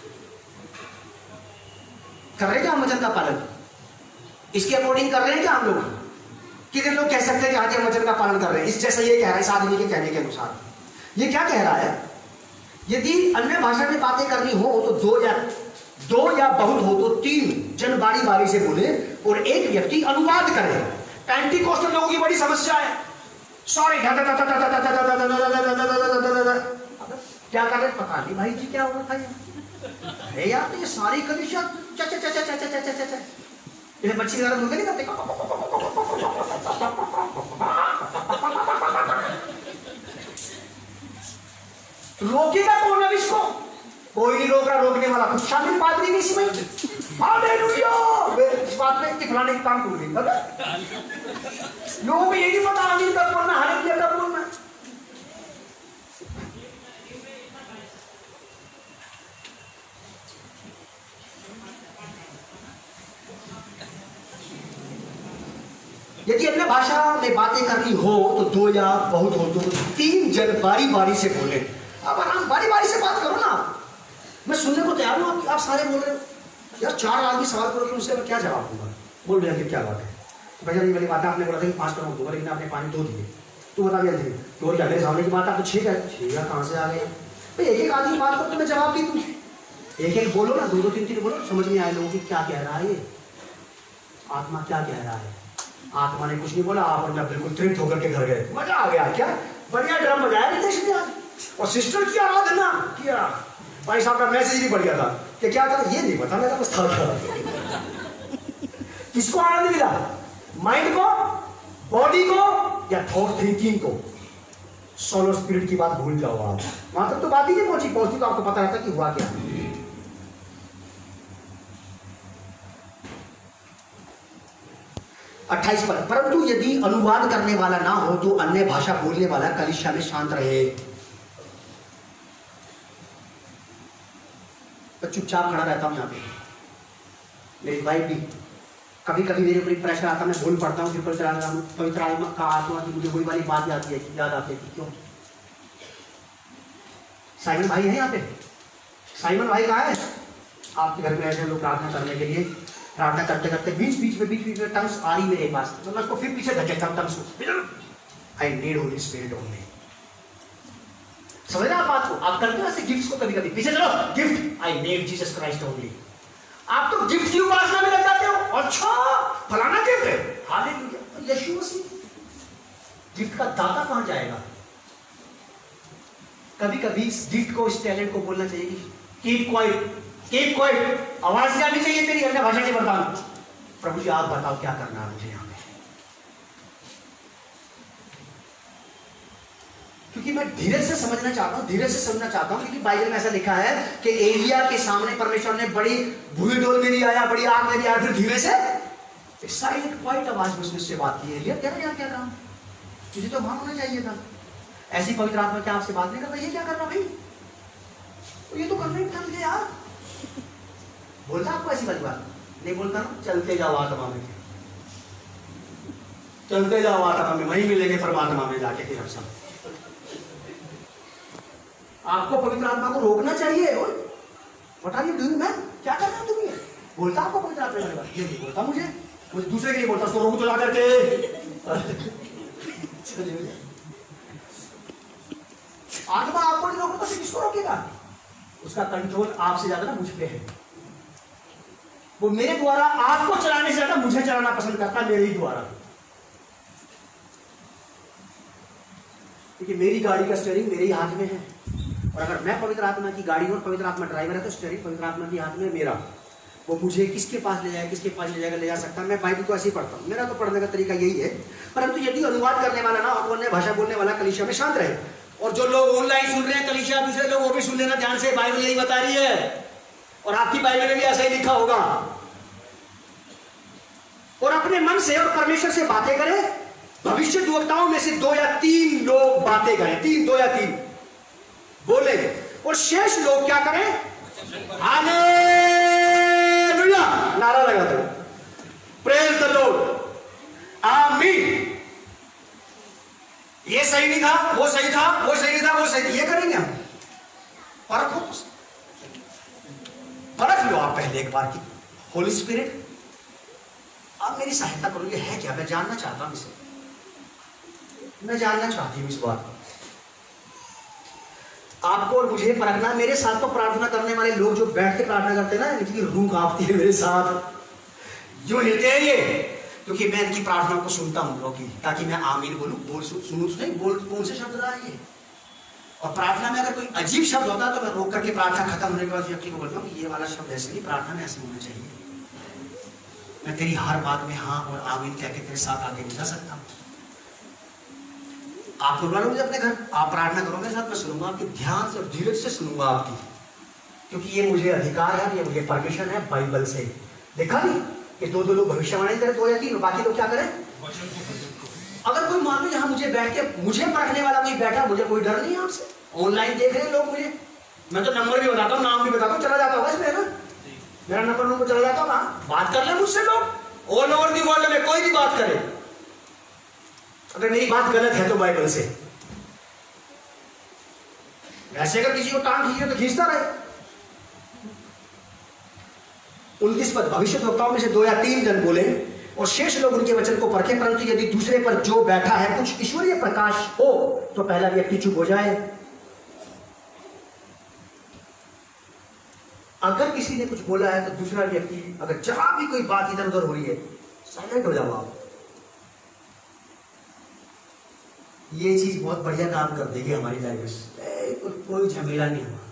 कर रहे क्या हम वचन का पालन, इसके अकॉर्डिंग कर रहे हैं क्या हम लोग? कितने लोग कह सकते हैं कि आज हम वचन का पालन कर रहे हैं, इस जैसा ये कह रहा है, इस आदमी के कहने के अनुसार ये क्या कह रहा है, यदि अन्य भाषा में बातें करनी हो तो दो या दो या बहुत हो तो तीन जन बारी बारी से बोले और एक व्यक्ति अनुवाद करे। पेंटिकोस्टल लोगों की बड़ी समस्या है, सॉरी क्या कर रहे पता नहीं भाई जी क्या हो रहा था। अरे यार तो ये सारी कलीसिया चा चा चा चा चा चा चा चा ये बच्चे की तरह मुर्गे नहीं करते, रोकेगा कौन अब इसको? कोई नहीं रोक रहा, रोकने वाला कुछ शामिल पादरी नहीं इसी में। हालेलुया, इस बात में फलाने की काम टूट गई। लोगों को ये नहीं पता आमीन कब बोलना, हालेलुया कब बोलना। यदि अपने भाषा में बातें करनी हो तो दो या बहुत हो तो तीन जन बारी बारी से बोले। अब आराम बारी बारी से बात करो ना, मैं सुनने को तैयार हूँ। आप, आप सारे बोल रहे हो यार, चार आदमी सवाल करोगे उससे मैं क्या जवाब दूंगा? बोल भैया कि क्या बात है भैया, नहीं वाली बात है, आपने बोला था कि पाँच करोड़ दूंगा लेकिन आपने पानी दो दिए, तो बता दिया थे तो क्या मेरे सामने की बात आपको छः छः कहाँ से आ गए भाई? एक एक आदमी बात करो तो मैं जवाब दी दूँ, एक एक बोलो ना, दो दो तीन तीन बोलो, समझ में आए लोगों की क्या कह रहा है ये आत्मा, क्या कह रहा है। आत्मा ने कुछ नहीं बोला, आप और मैं बिल्कुल तृप्त होकर के घर गए, मजा आ गया। क्या बढ़िया ड्रम बजाया रितेश ने आज, और सिस्टर की आराधना किया। भाई साहब का मैसेज भी बढ़िया था कि क्या था ये नहीं पता, मेरा बस था। किसको आनंद मिला, माइंड को, बॉडी को या थॉट थिंकिंग को? सोलो स्पिरिट की बात भूल जाओ आप, वहां तक तो बात ही नहीं पहुंची, पहुंची तो आपको पता रहता कि हुआ क्या। अट्ठाईस पर, परंतु यदि अनुवाद करने वाला ना हो तो अन्य भाषा बोलने वाला कलीसिया में शांत रहे, चुपचाप खड़ा रहता हूं यहाँ पे। मेरी वाइफ भी कभी कभी मेरे ऊपर प्रेशर आता, मैं बोल पड़ता हूँ, पवित्र आत्मा का आत्मा की मुझे वही वाली बात याद आती है याद आती है कि क्यों। साइमन भाई है यहाँ पे, साइमन भाई कहाँ है? आपके घर में ऐसे लोग प्रार्थना करने के लिए, प्रार्थना करते करते बीच बीच में बीच बीच में टंग्स आ रही मेरे पास, तो मैं उसको फिर पीछे धकेलता हूं टंग्स को। I need Holy Spirit only. समझ रहे आप बात को? आप करते हो ऐसे गिफ्ट्स को, कभी कभी पीछे चलो gift, I need Jesus Christ only. आप तो गिफ्ट की उपासना में लग जाते हो, अच्छा फलाना गिफ्ट है, हालेलुया यीशु मसीह। गिफ्ट का दाता कहां जाएगा? कभी कभी इस गिफ्ट को, इस टैलेंट को बोलना चाहिए कि कीप क्वाइट, कीप क्वाइट, आवाज नहीं आनी चाहिए तेरी अन्य भाषा के बर्तान। प्रभु जी आप बताओ क्या करना है मुझे यहाँ पे, क्योंकि मैं धीरे से समझना चाहता हूँ, धीरे से समझना चाहता हूँ, क्योंकि बाइबल में ऐसा लिखा है कि एलिया के सामने परमेश्वर ने बड़ी भूल डोल मेरी आया, बड़ी आग मेरी आया, फिर धीरे से साइलेंट क्वाइट आवाज में उसने बात की। एलिया क्या क्या क्या कहा, तुझे तो वहां होना चाहिए था। ऐसी पवित्र आत्मा क्या आपसे बात नहीं करता, ये क्या कर रहा भाई, तो ये तो करना ही था मुझे यार। बोलता आपको ऐसी वाली बात नहीं बोलता ना, चलते जाओ आत्मा में, चलते जाओ आत्मा में, वहीं मिलेंगे परमात्मा में जाके फिर हम सब। आपको पवित्र आत्मा को रोकना चाहिए। What are you doing man, क्या कर रहे हो तुम ये? बोलता आपको पवित्र आत्मा के बारे में? ये नहीं बोलता मुझे, मुझे दूसरे के लिए बोलता, उसको रोक चला करके। आत्मा आपको नहीं रोकता तो किसको रोकेगा? उसका कंट्रोल आपसे ज्यादा ना मुझ पे है। वो मेरे द्वारा आपको चलाने से ज्यादा मुझे चलाना पसंद करता, मेरे ही द्वारा। क्योंकि मेरी गाड़ी का स्टीयरिंग मेरे ही हाथ में है, और अगर मैं पवित्र आत्मा की गाड़ी हूं और पवित्र आत्मा ड्राइवर है तो स्टीयरिंग पवित्र आत्मा के हाथ में मेरा। वो मुझे किसके पास ले जाए, किसके पास ले जाएगा, ले जा सकता है। मैं बाइबल को ऐसे ही पढ़ता हूँ, मेरा तो पढ़ने का तरीका यही है। परंतु यदि अनुवाद करने वाला ना और अन्य भाषा बोलने वाला कलीसिया में शांत रहे, और जो लोग ऑनलाइन सुन रहे हैं कलीसिया, दूसरे लोग वो भी सुन लेना ध्यान से, बाइबल यही बता रही है, और आपकी बाइबल में भी ऐसा ही लिखा होगा। और अपने मन से और परमेश्वर से बातें करें। भविष्यद्वक्ताओं में से दो या तीन लोग बातें करें, तीन दो या तीन बोले, और शेष लोग क्या करें? हालेलुया नारा लगाते हो, प्रेज द लॉर्ड, आमीन। ये सही नहीं था, वो सही था, वो सही नहीं था, वो सही था, ये करेंगे हम। परखो, परख लो आप पहले एक बार की। होली स्पिरिट आप मेरी सहायता करो, ये है क्या? मैं जानना चाहता हूं इसे, मैं जानना चाहती हूँ इस बात को। आपको और मुझे परखना। मेरे साथ तो प्रार्थना करने वाले लोग जो बैठ के प्रार्थना करते हैं ना, इनकी रूह कांपती है मेरे साथ, जो हिलते हैं ये, क्योंकि मैं इनकी प्रार्थना को सुनता हूँ लोगों की, ताकि मैं आमीन बोलूं, बोल सुनूं, नहीं बोल कौन से शब्द रहा है ये। और प्रार्थना में अगर कोई अजीब शब्द होता है तो मैं रोक करके प्रार्थना खत्म होने के बाद व्यक्ति को बोलता हूँ कि ये वाला शब्द ऐसे नहीं, प्रार्थना में ऐसे होना चाहिए। मैं तेरी हर बात में हाँ और आमीन कह के तेरे साथ आगे बढ़ा सकता हूँ। आप बुला लो मुझे अपने घर, आप प्रार्थना करो मेरे साथ, मैं सुनूंगा आपकी, ध्यान से और धीरज से सुनूंगा आपकी, क्योंकि ये मुझे अधिकार है, ये मुझे परमिशन है बाइबल से। देखा नहीं कि दो दो लोग भविष्यवाणी करें, दो या तीन, बाकी लोग क्या करें? अगर कोई मान लो यहाँ मुझे बैठ के मुझे पढ़ने वाला कोई बैठा, मुझे कोई डर नहीं है आपसे। ऑनलाइन देख रहे हैं लोग मुझे, मैं तो नंबर भी बताता हूँ, नाम भी बताता हूँ, चला जाता होगा इसमें ना, मेरा नंबर नंबर चला जाता होगा। बात कर ले मुझसे लोग ऑल ओवर दी वर्ल्ड में, कोई भी बात करे। अगर मेरी बात गलत है तो बाइबल से, वैसे अगर किसी को टांग खींचे तो खींचता रहे। उनतीस पद, भविष्यद्वक्ताओं में से दो या तीन जन बोले और शेष लोग उनके वचन को परखें, परंतु यदि दूसरे पर जो बैठा है कुछ ईश्वरीय प्रकाश हो तो पहला व्यक्ति चुप हो जाए। अगर किसी ने कुछ बोला है तो दूसरा व्यक्ति, अगर जहां भी कोई बात इधर उधर हो रही है, साइलेंट हो जाओ आप। ये चीज बहुत बढ़िया काम कर देगी हमारी लाइफ में, कोई झमेला नहीं हुआ।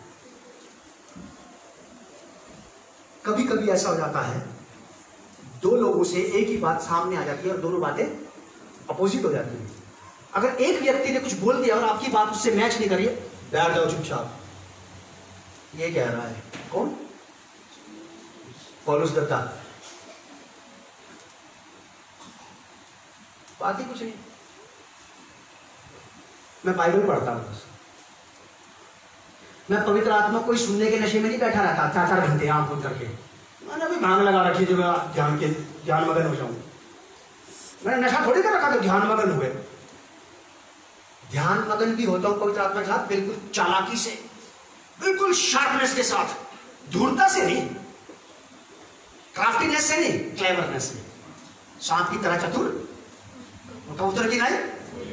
कभी कभी ऐसा हो जाता है, दो लोगों से एक ही बात सामने आ जाती है और दोनों बातें अपोजिट हो जाती है। अगर एक व्यक्ति ने कुछ बोल दिया और आपकी बात उससे मैच नहीं करी, बैठ जाओ चुपचाप। ये कह रहा है कौन? पौलुस दत्ता। बात ही कुछ नहीं, मैं बाइबल पढ़ता हूं बस। मैं पवित्र आत्मा कोई सुनने के नशे में नहीं बैठा रहता चार चार घंटे आंख बंद करके। मैंने अभी भांग लगा रखी जो मैं ध्यान के ध्यान मगन हो जाऊं। मैंने नशा थोड़ी कर रखा तो ध्यान मगन हुए। ध्यान मगन भी होता हूं पवित्र आत्मा के साथ, बिल्कुल चालाकी से, बिल्कुल शार्पनेस के साथ, धूर्तता से नहीं, क्राफ्टीनेस से नहीं, क्लेवरनेस से, सांप की तरह चतुर, कबूतर की नहीं।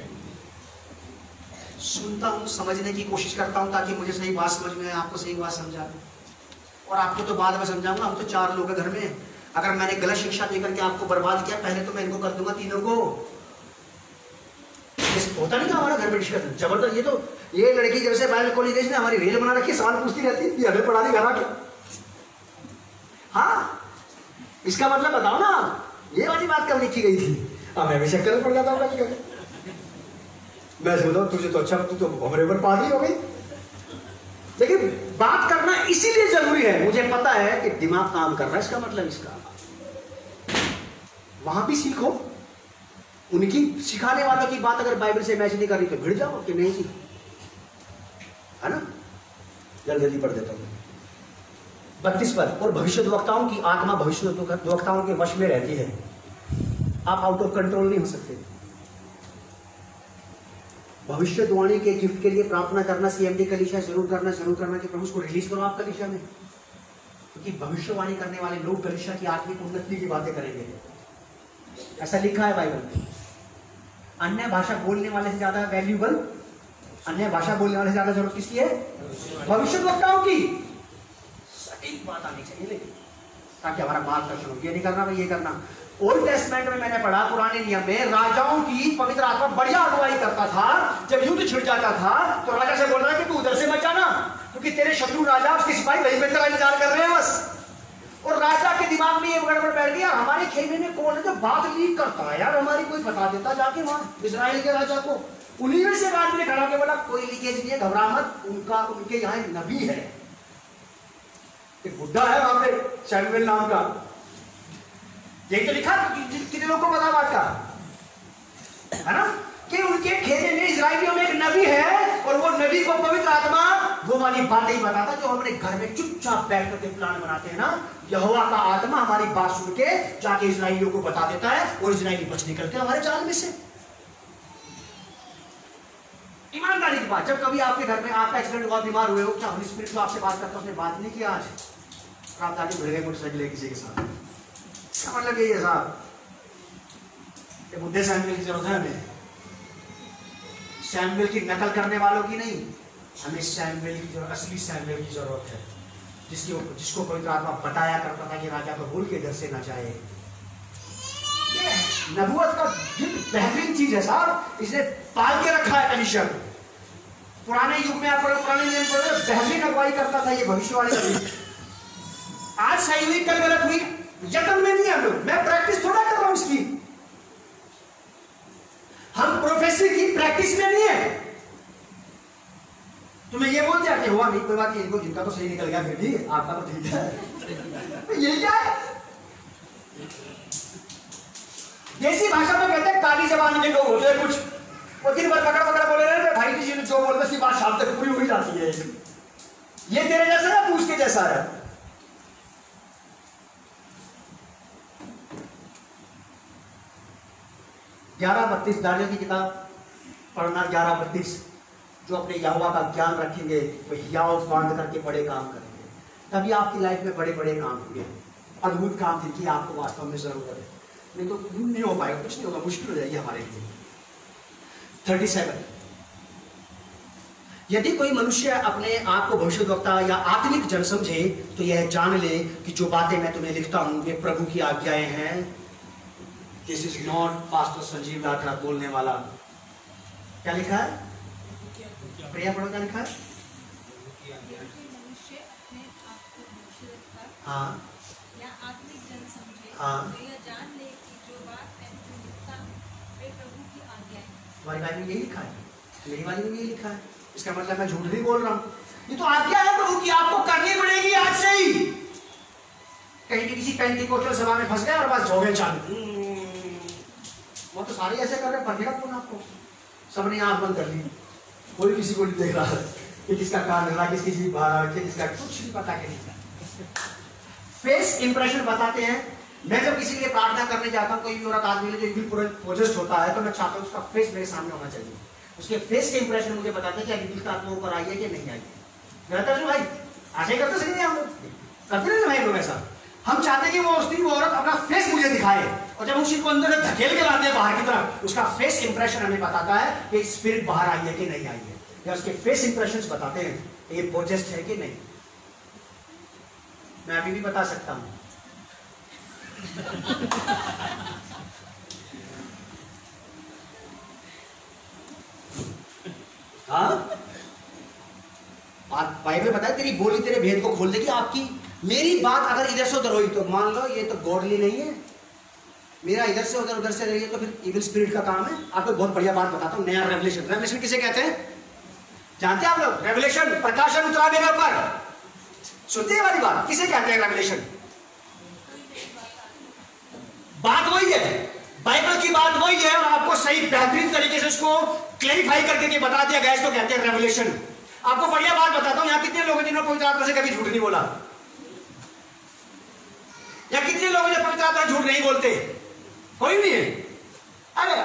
सुनता हूं, समझने की कोशिश करता हूं ताकि मुझे सही बात समझ में, आपको सही बात समझा दूं। और आपको तो बाद में समझाऊंगा, हम तो चार लोग हैं घर में। अगर मैंने गलत शिक्षा देकर के आपको बर्बाद किया, पहले तो मैं इनको कर दूंगा तीनों को। होता नहीं था हमारा घर में डिस्कशन जबरदस्त। ये तो ये लड़की जब से बाइबल कॉलेज ने हमारी रेल बना रखी, सवाल पूछती रहती है, हमें पढ़ा दी घर आके। हाँ, इसका मतलब बताओ ना, ये वाली बात कब लिखी गई थी? हाँ, मैं भी शक्कर पड़ जाता हूँ कभी कभी। मैं सोचता हूँ तुझे तो अच्छा, तू तो हमारे ऊपर पागल हो गई। लेकिन बात करना इसीलिए जरूरी है, मुझे पता है कि दिमाग काम कर रहा है, इसका मतलब इसका वहां भी सीखो। उनकी सिखाने वालों की बात अगर बाइबल से मैच नहीं कर रही तो भिड़ जाओ कि नहीं जी, है ना। जल्दी जल्दी पढ़ देता हूं। बत्तीस पद, और भविष्यद्वक्ताओं की आत्मा भविष्यद्वक्ताओं के वश में रहती है, आप आउट ऑफ कंट्रोल नहीं हो सकते। भविष्यवाणी के गिफ्ट के लिए प्रार्थना करना, सीएमडी कलीसिया जरूर करना, जरूर करना कि प्रभु उसको रिलीज करो आप कलीसिया में। क्योंकि भविष्यवाणी करने वाले लोग कलीसिया की आत्मिक उन्नति की बातें करेंगे। ऐसा लिखा है बाइबल में। अन्य भाषा बोलने वाले से ज्यादा वैल्यूबल, अन्य भाषा बोलने वाले से ज्यादा जरूरत किसकी है? भविष्यवक्ताओं की। सटीक बात आनी चाहिए लेकिन, ताकि हमारा मार्गदर्शन हो। ये नहीं करना भाई ये करना। ओल्ड टेस्टमेंट में मैंने पढ़ा, पुराने नियम में राजाओं की पवित्र आत्मा बढ़िया अगुवाई करता था। जब युद्ध छिड़ जाता था तो राजा से बोल रहा है कि तू उधर से मत जाना, क्योंकि तेरे शत्रु राजा उसके सिपाही वहीं पे तेरा इंतजार कर रहे हैं बस। और राजा के दिमाग में ये गड़बड़ बैठ गया, हमारे खेमे में कौन है जो बात लीक करता है यार, हमारी कोई बता देता जाके वहां इजराइल के राजा को। उन्हीं में से बात में खड़ा के बोला कोई लीकेज नहीं है, घबरा मत, उनका उनके यहाँ एक नबी है, एक बुढ़ा है वहां पे सैमुएल नाम का। यही तो लिखा कितने लोगों को पता बात का है ना, कि उनके खेमे में इजराइलियों में एक नबी है, और वो नबी को पवित्र आत्मा वो वाली बातें ही बताता जो हमने घर में चुपचाप बैठ करके प्लान बनाते हैं ना। यहोवा का आत्मा हमारी बात सुन के जाके इजराइलियों को बता देता है, और इजराइली बच निकलते हैं हमारे जाल में से। ईमानदारी की बात, जब कभी आपके घर में आपका एक्सीडेंट हुआ, बीमार हुए हो, क्या होली स्पिरिट को आपसे बात करता, उसने बात नहीं किया आज, आप जाके भिड़ गए मोटरसाइकिल किसी के साथ, इसका मतलब यही है साहब, ये बुद्धे सैमुएल की जरूरत है हमें। सैमुएल की नकल करने वालों की नहीं, हमें सैमुएल की जरूरत, असली सैमुएल की जरूरत है, जिसकी जिसको पवित्र आत्मा बताया करता था कि राजा को भूल के घर से न जाए। ये नबूवत का बेहतरीन चीज है साहब, इसने पाल के रखा है कलीसिया को। पुराने युग में आप पढ़ो, पुराने नियम पढ़ो, बेहतरीन अगुवाई करता था ये भविष्यवाणी। आज सही हुई कल गलत हुई, यत्न में नहीं हम लोग, मैं प्रैक्टिस थोड़ा कर रहा हूं इसकी, हम प्रोफेसर की प्रैक्टिस में नहीं है। तुम्हें ये बोल दिया कि हुआ नहीं, कोई बात नहीं, इनको जिनका तो सही निकल गया फिर भी आपका तो ठीक है। ये क्या है? देसी भाषा में कहते हैं काली जबान के लोग होते हैं कुछ, वो दिन भर पकड़ पकड़ बोले रहे भाई किसी ने जो बोलते उसकी बात शाम तक पूरी हो ही जाती है। ये तेरे जैसा है, तू उसके जैसा है। ग्यारह बत्तीस दानियल की किताब पढ़ना, ग्यारह बत्तीस, जो अपने यहोवा का ज्ञान रखेंगे वो हियाव बांध करके बड़े काम करेंगे, तभी आपकी लाइफ में बड़े बड़े काम होंगे, अद्भुत काम थे कि आपको वास्तव में जरूरत है, नहीं तो नहीं हो पाएगा, कुछ नहीं होगा, मुश्किल हो जाएगी हमारे लिए। थर्टी सेवन, यदि कोई मनुष्य अपने आप को भविष्यद्वक्ता या आत्मिक जन समझे तो यह जान ले कि जो बातें मैं तुम्हें लिखता हूं वे प्रभु की आज्ञाएं हैं। This is not pastor Sanjeev Latha बोलने वाला। क्या लिखा है? प्रिया पढ़ो, क्या लिखा है? हाँ या आत्मिक जन समझे, हाँ। तो यह जान ले कि जो बात मैं तुम्हें लिखता हूं वे प्रभु की आज्ञा है। तुम्हारी बाइबल में यही लिखा है, मेरी बाइबल में यही लिखा है, इसका मतलब मैं झूठ नहीं बोल रहा हूं। ये तो आज्ञा है प्रभु की, आपको करनी पड़ेगी आज से ही। कहीं भी किसी पेंटिकोस्टल सभा में फंस गए और बस झोंके चालू, वो तो सारे ऐसे कर रहे, पढ़ेगा कौन आपको? सबने आंख बंद कर ली, कोई किसी को नहीं देख रहा है कि किसका कान रहा, किसकी जीभ बाहर, किसका कुछ नहीं पता कि नहीं। फेस इंप्रेशन बताते हैं। मैं जब किसी के लिए प्रार्थना करने जाता हूँ, कोई भी औरत आदमी जो बिल्कुल पूरा पोजेस्ट होता है, तो मैं चाहता हूँ उसका फेस मेरे सामने होना चाहिए। उसके फेस के इंप्रेशन मुझे बताते हैं कि अभी दुष्ट आत्मा ऊपर आई है कि नहीं आई है। गलत है भाई, ऐसे ही करते सही नहीं, हम लोग करते नहीं भाई लोग ऐसा। हम चाहते हैं कि वो उसकी वो औरत अपना फेस मुझे दिखाए, और जब उसी को अंदर से धकेल के लाते हैं बाहर की तरफ, उसका फेस इंप्रेशन हमें बताता है कि स्पिरिट बाहर आई है कि नहीं आई है, या उसके फेस इंप्रेशंस बताते हैं ये पोजेस्ट है कि नहीं। मैं अभी भी बता सकता हूं। हाँ, बात बाइबल बताए तेरी बोली तेरे भेद को खोल देगी। आपकी मेरी बात अगर इधर से उधर हुई तो मान लो ये तो गॉडली नहीं है, मेरा इधर से उधर उधर से रही है तो फिर इविल स्पिरिट का काम है। आपको बहुत बढ़िया बात बताता हूँ, नया रेवलेशन। रेवलेशन किसे कहते हैं जानते हैं आप लोग? रेवलेशन, प्रकाशन उतरा मेरे ऊपर, सुनते हैं वाली बात, किसे कहते हैं रेवलेशन? बात वही है, बाइबल की बात वही है, और आपको सही बेहतरीन तरीके से उसको क्लैरिफाई करके के बता दिया गया, इसको कहते हैं रेवलेशन। आपको बढ़िया बात बताता हूं, यहां कितने लोग हैं जिन्होंने पवित्र आत्मा से कभी झूठ नहीं बोला? या कितने लोग हैं जो पवित्र आत्मा झूठ नहीं बोलते? कोई नहीं है। अरे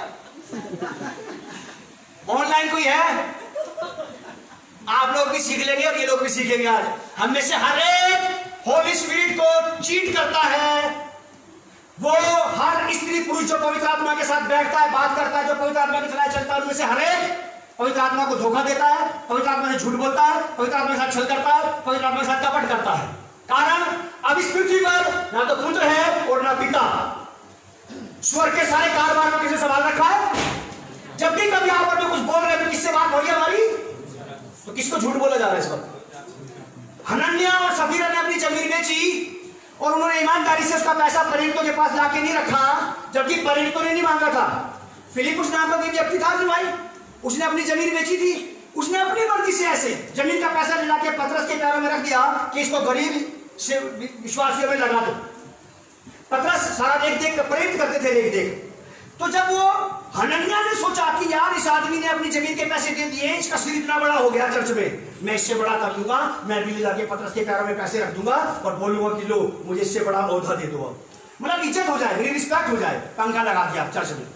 ऑनलाइन कोई है? आप लोग भी सीख लेंगे और ये लोग भी सीखेंगे। आज हम में से हर एक होली स्पिरिट को चीट करता है, वो हर स्त्री पुरुष जो पवित्र आत्मा के साथ बैठता है, बात करता है, जो पवित्र आत्मा के चलाए चलता है, उनमें से हर एक पवित्र आत्मा को धोखा देता है, पवित्र आत्मा से झूठ बोलता है, पवित्र आत्मा के साथ छल करता है, पवित्र आत्मा के साथ कपट करता है। कारण अब इस पृथ्वी पर ना तो पुत्र है और ना पिता। स्वर्ग के सारे कारोबार को किसने संभाल रखा है? जब भी कभी आप में कुछ बोल रहे हैं तो किससे बात हो रही है हमारी? तो किसको झूठ बोला जा रहा है इस वक्त? हनन्याह और सफीरा ने अपनी जमीन बेची और उन्होंने ईमानदारी से उसका पैसा परिणितों के पास लाके नहीं रखा, जबकि परिणितों ने नहीं मांगा था। फिलिपुस नाम का कोई व्यक्ति था जो भाई, उसने अपनी जमीन बेची थी, उसने अपनी मर्जी से ऐसे जमीन का पैसा दिला के पतरस के पैरों में रख दिया कि इसको गरीब से विश्वासियों में लगा दो। पतरस सारा देख देख कर प्रेरित करते थे, देख देख। तो जब वो हनन्याह ने सोचा कि यार इस आदमी ने अपनी जमीन के पैसे दे दिए, इसका सिर इतना बड़ा हो गया चर्च में, मैं इससे बड़ा कर दूंगा, मैं भी ले जाके पतरस के पैरों में पैसे रख दूंगा और बोलूंगा कि लो मुझे इससे बड़ा औहदा दे दो, मतलब इज्जत हो जाए, मेरी रिस्पेक्ट हो जाए, पंखा लगा दिया चर्च में।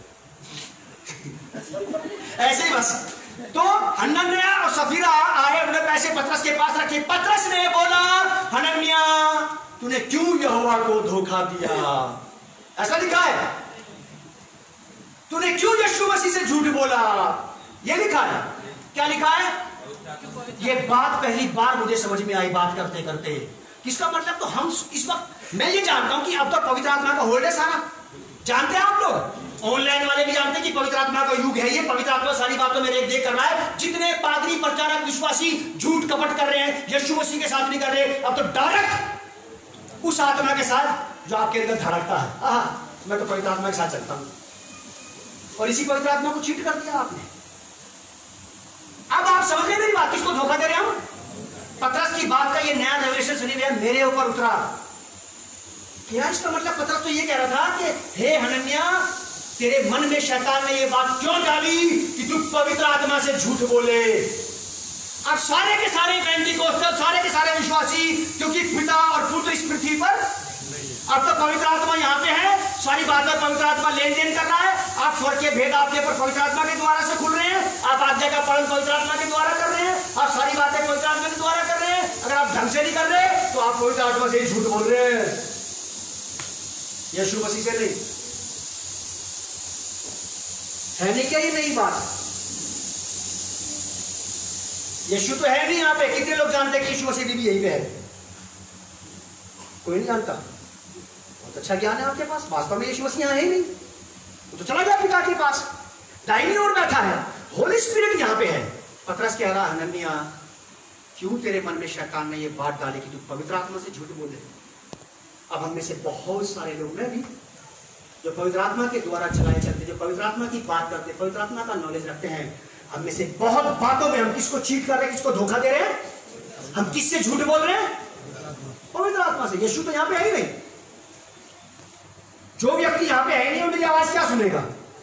ऐसे ही बस। तो हनन्याह और सफीरा आए, उन्होंने पैसे पतरस के पास रखे। पतरस ने बोला, हनन्याह तूने क्यों यहोवा को धोखा दिया? ऐसा लिखा है, तूने क्यों यीशु मसीह से झूठ बोला? ये लिखा है। क्या लिखा है? ये बात पहली बार मुझे समझ में आई बात करते करते। किसका मतलब? तो हम इस वक्त मैं ये जानता हूं कि अब तो पवित्र आत्मा का होल्ड है सारा। जानते हैं आप लोग, ऑनलाइन वाले भी जानते हैं कि पवित्र आत्मा का युग है ये। पवित्र आत्मा सारी बातों में देख कर रहा है। जितने पादरी, प्रचारक, विश्वासी झूठ कपट कर रहे हैं, यीशु मसीह के साथ नहीं कर रहे, अब तो डायरेक्ट उस आत्मा के साथ जो आपके अंदर धड़कता है, आहा मैं तो पवित्र आत्मा के साथ चलता हूं, और इसी पवित्र आत्मा को चीट कर दिया आपने। अब आप समझ रहे मेरी बात, किसको धोखा दे रहे हम? पतरस की बात का ये नया रेवलेशन सुनी हुआ मेरे ऊपर उतरा। क्या इसका मतलब? पतरस तो ये कह रहा था कि हे हनन्याह, तेरे मन में शैतान ने ये बात क्यों डाली कि तू पवित्र आत्मा से झूठ बोले? अब सारे के सारे पेंटिकोस्टल, सारे के सारे विश्वासी, क्योंकि पिता और पुत्र इस पृथ्वी पर, अब तो पवित्र आत्मा यहाँ पे है, सारी बातें पवित्र आत्मा लेन देन कर रहा है। आप स्वर्ग के भेद आपके पर पवित्र आत्मा के द्वारा से खुल रहे हैं, आप आज्ञा का पालन पवित्र आत्मा के द्वारा कर रहे हैं, आप सारी बातें पवित्र आत्मा के द्वारा कर रहे हैं। अगर आप ढंग से नहीं कर रहे तो आप पवित्र आत्मा से ही झूठ बोल रहे हैं, यीशु मसीह से नहीं। है नहीं क्या ये नई बात? यीशु तो है नहीं यहाँ पे। कितने लोग जानते हैं कि यीशु मसीह भी यहीं पे है? कोई नहीं जानता। बहुत अच्छा ज्ञान है आपके पास। वास्तव में यीशु मसीह यहाँ है ही नहीं, वो तो चला गया पिता के पास, दाहिनी ओर बैठा है। होली स्पिरिट यहाँ पे है। पतरस कह रहा, हनन्याह क्यों तेरे मन में शैतान ने ये बात डाली कि तू पवित्र आत्मा से झूठ बोले? अब हम में से बहुत सारे लोग, मैं भी, जो पवित्र आत्मा के द्वारा चलाए चलते, जो पवित्र आत्मा की बात करते, पवित्र आत्मा का नॉलेज रखते हैं, हम में से बहुत बातों में हम किसको चीट कर रहे हैं, किसको धोखा दे रहे हैं? हम किससे झूठ बोल रहे हैं? पवित्र आत्मा से। यीशु तो यहाँ पे है ही नहीं। जो व्यक्ति यहाँ पे है नहीं, वो मेरी आवाज क्या सुनेगा?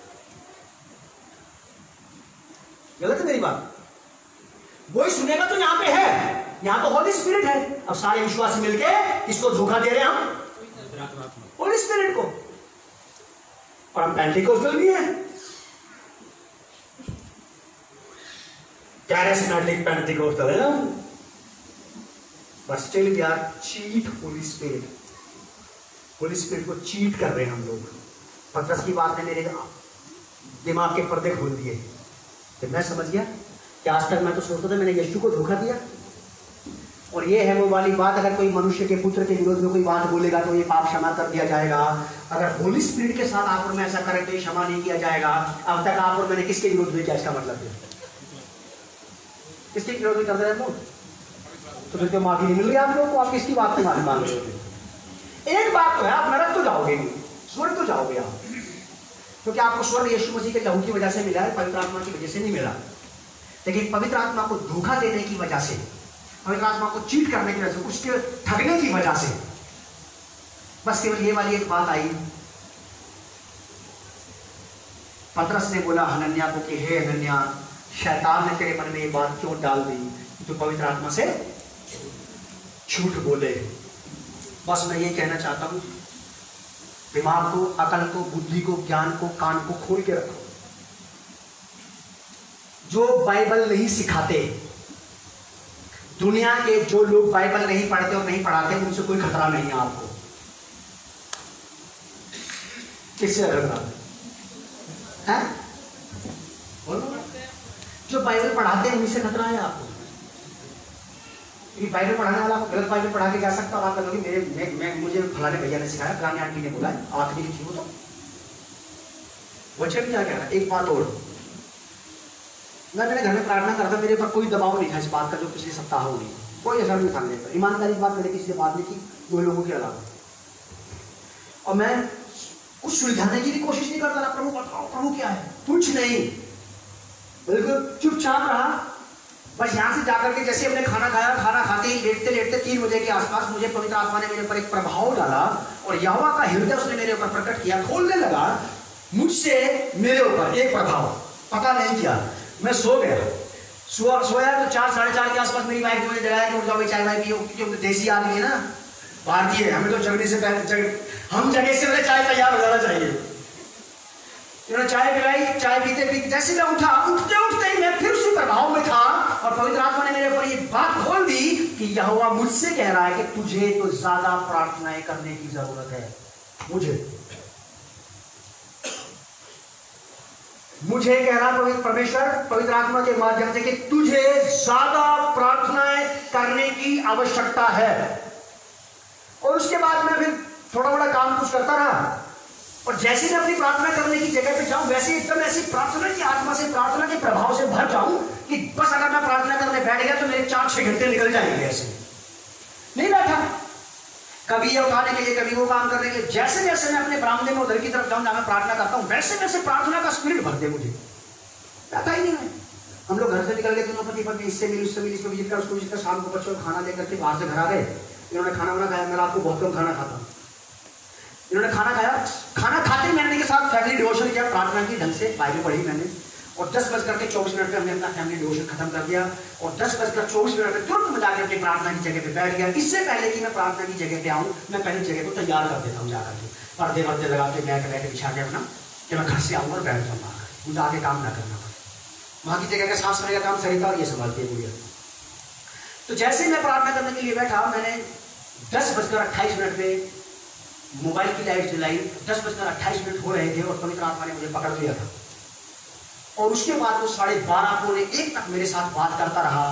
गलत है मेरी बात? वही सुनेगा तो यहाँ पे है। यहाँ तो होली स्पिरिट है। अब सारे विश्वासी मिलके किसको धोखा दे रहे हैं हम? होली स्पिरिट को। और हम पेंटिकोस्टल भी हैं, कैरिस्मेटिक पेंटिकोस्टल है हम, but still we are cheat Holy Spirit. Holy Spirit को चीट कर रहे हैं हम लोग। पतरस की बात ने मेरे दिमाग के पर्दे खोल दिए, तो मैं समझ गया कि आज तक मैं तो सोचता था मैंने यीशु को धोखा दिया। और ये है वो वाली बात, अगर कोई मनुष्य के पुत्र के विरोध में कोई बात बोलेगा तो ये पाप क्षमा कर दिया जाएगा। अगर होली स्पिरिट के साथ आप और मैं ऐसा करें तो ये क्षमा नहीं किया जाएगा। अब तक आप और मैंने किसके विरोध में किया? इसका मतलब है किसके विरोध में कर रहे हैं लोग? तो फिर तो माफी नहीं मिल रही आप लोगों को। आप किसकी बात में माफी मांग रहे हो? एक बात तो है, आप नरक तो जाओगे नहीं, स्वर्ग तो जाओगे आप, क्योंकि आपको स्वर्ग यीशु मसीह के लहू की वजह से मिला है, पवित्र आत्मा की वजह से नहीं मिला। लेकिन पवित्र आत्मा को धोखा देने की वजह से, पवित्र आत्मा को चीट करने की वजह से, उसके ठगने की वजह से, बस केवल ये वाली एक बात आई। पतरस ने बोला हनन्याह को कि हे हनन्याह, शैतान ने तेरे मन में ये बात क्यों डाल दी कि तू पवित्र आत्मा से झूठ बोले? बस मैं ये कहना चाहता हूं, दिमाग को, अकल को, बुद्धि को, ज्ञान को, कान को खोल के रखो। जो बाइबल नहीं सिखाते, दुनिया के जो लोग बाइबल नहीं पढ़ते और नहीं पढ़ाते उनसे कोई खतरा नहीं है आपको। किससे खतरा है? बोलो। जो बाइबल पढ़ाते हैं उनसे खतरा है आपको। बाइबल पढ़ाने वाला आपको गलत बाइबल पढ़ा के जा सकता है। आप कहोगे मेरे मैं, मैं मुझे फलाने भैया ने सिखाया, फलाने आंटी ने बोला, आखिरी की थी वो तो बच्चे क्या कह रहा है। एक बात और, मैं मेरे घर में प्रार्थना करता, मेरे ऊपर कोई दबाव नहीं था इस बात का जो पिछले सप्ताह हो गई, कोई असर नहीं था मेरे पर। ईमानदारी की बात मैंने किसी से बात नहीं की, दो लोगों के अलावा। और मैं कुछ सुलझाने की भी कोशिश नहीं करता था। प्रभु बताओ प्रभु क्या है, कुछ नहीं, बिल्कुल चुपचाप रहा। बस यहाँ से जाकर के जैसे हमने खाना खाया, खाना खाते ही लेटते लेटते तीन बजे के आसपास मुझे पवित्र आत्मा ने मेरे ऊपर एक प्रभाव डाला और यहोवा का हृदय उसने मेरे ऊपर प्रकट किया, खोलने लगा मुझसे मेरे ऊपर एक प्रभाव। पता नहीं किया, मैं सो गया। सो सोया तो चार साढ़े चार के आसपास मेरी वाइफ ने मुझे जगाया कि उठ जाओ चाय वाय पियो, क्योंकि देसी आदमी है ना, भारतीय, हमें तो जगने से पहले जग, हम जगह से पहले चाय तैयार हो जाना चाहिए। उन्होंने चाय पिलाई, चाय पीते पीते जैसे मैं उठा, उठते उठते ही मैं फिर उसी प्रभाव में था और पवित्र आत्मा ने मेरे ऊपर ये बात खोल दी कि यहोवा मुझसे कह रहा है कि तुझे तो ज्यादा प्रार्थनाएं करने की जरूरत है। मुझे मुझे कह रहा पवित्र परमेश्वर पवित्र आत्मा के माध्यम से कि तुझे ज्यादा प्रार्थनाएं करने की आवश्यकता है। और उसके बाद मैं फिर थोड़ा बड़ा काम कुछ करता रहा और जैसे मैं अपनी प्रार्थना करने की जगह पे जाऊं वैसे एकदम ऐसी प्रार्थना की आत्मा से, प्रार्थना के प्रभाव से भर जाऊं कि बस अगर मैं प्रार्थना करने बैठ गया तो मेरे चार छह घंटे निकल जाएंगे। ऐसे नहीं बैठा, कभी ये उठाने के लिए, कभी वो काम करने के लिए। जैसे जैसे मैं अपने बरामदे में उधर की तरफ जाऊं जहां मैं प्रार्थना करता हूं, वैसे वैसे प्रार्थना का स्पिरिट भर दे मुझे। बैठा ही नहीं मैं। हम लोग घर से निकल गए, दोनों पति पत्नी, इससे मिली उससे मिली, इसको विजिट कर उसको विजिट कर, शाम को बच्चों को खाना लेकर के बाहर से घर आ गए। इन्होंने खाना वाना खाया, मैं रात को बहुत कम खाना खाता हूँ। इन्होंने खाना खाया, खाना खाते ही मैंने इनके साथ फैमिली डिवोशन किया, प्रार्थना की ढंग से, बाइबल पढ़ी मैंने और दस बजकर के चौबीस मिनट में हमने अपना फैमिली डिवोशन खत्म कर दिया और दस बजकर चौबीस मिनट में तुरंत मैं जाकर के प्रार्थना की जगह पे बैठ गया। इससे पहले कि मैं प्रार्थना की जगह पे आऊँ, मैं पहले जगह को तैयार कर देता हूँ, जाकर के पर्दे वर्दे लगा के बैठ बैठ बिछा के अपना कि मैं घर से आऊँ और बैठ जाऊँगा, मुझे आगे काम ना करना पड़े। वहाँ की जगह का साफ सफाई का काम सरिता और ये संभालती है गुड़िया। तो जैसे मैं प्रार्थना करने के लिए बैठा, मैंने दस बजकर अट्ठाईस मिनट में मोबाइल की लाइट जलाई, दस बजकर अट्ठाईस मिनट हो रहे थे और पवित्र आत्मा ने मुझे पकड़ लिया था और उसके बाद वो साढ़े बारह पौने एक तक मेरे साथ बात करता रहा।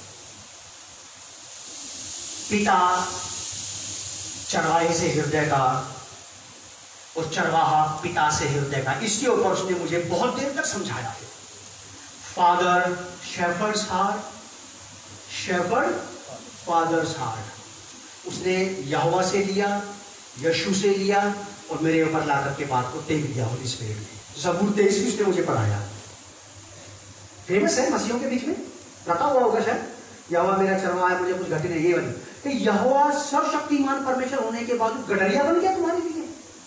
पिता चरवाहे से हृदय का और चरवाहा पिता से हृदय का, इसके ऊपर उसने मुझे बहुत देर तक समझाया। Father shepherd's heart, shepherd father's heart. उसने यहोवा से लिया, यीशु से लिया और मेरे ऊपर लाकर के बात को टेक दिया होली स्पिरिट में। ज़बूर तेईस भी उसने मुझे पढ़ाया, फेमस है मसीहों के बीच में, रटा हुआ होगा शायद, यहोवा मेरा चरवाहा है मुझे कुछ घटे नहीं, ये वाली। तो यहोवा सर्वशक्तिमान परमेश्वर होने के बाद गडरिया बन गया तुम्हारे लिए।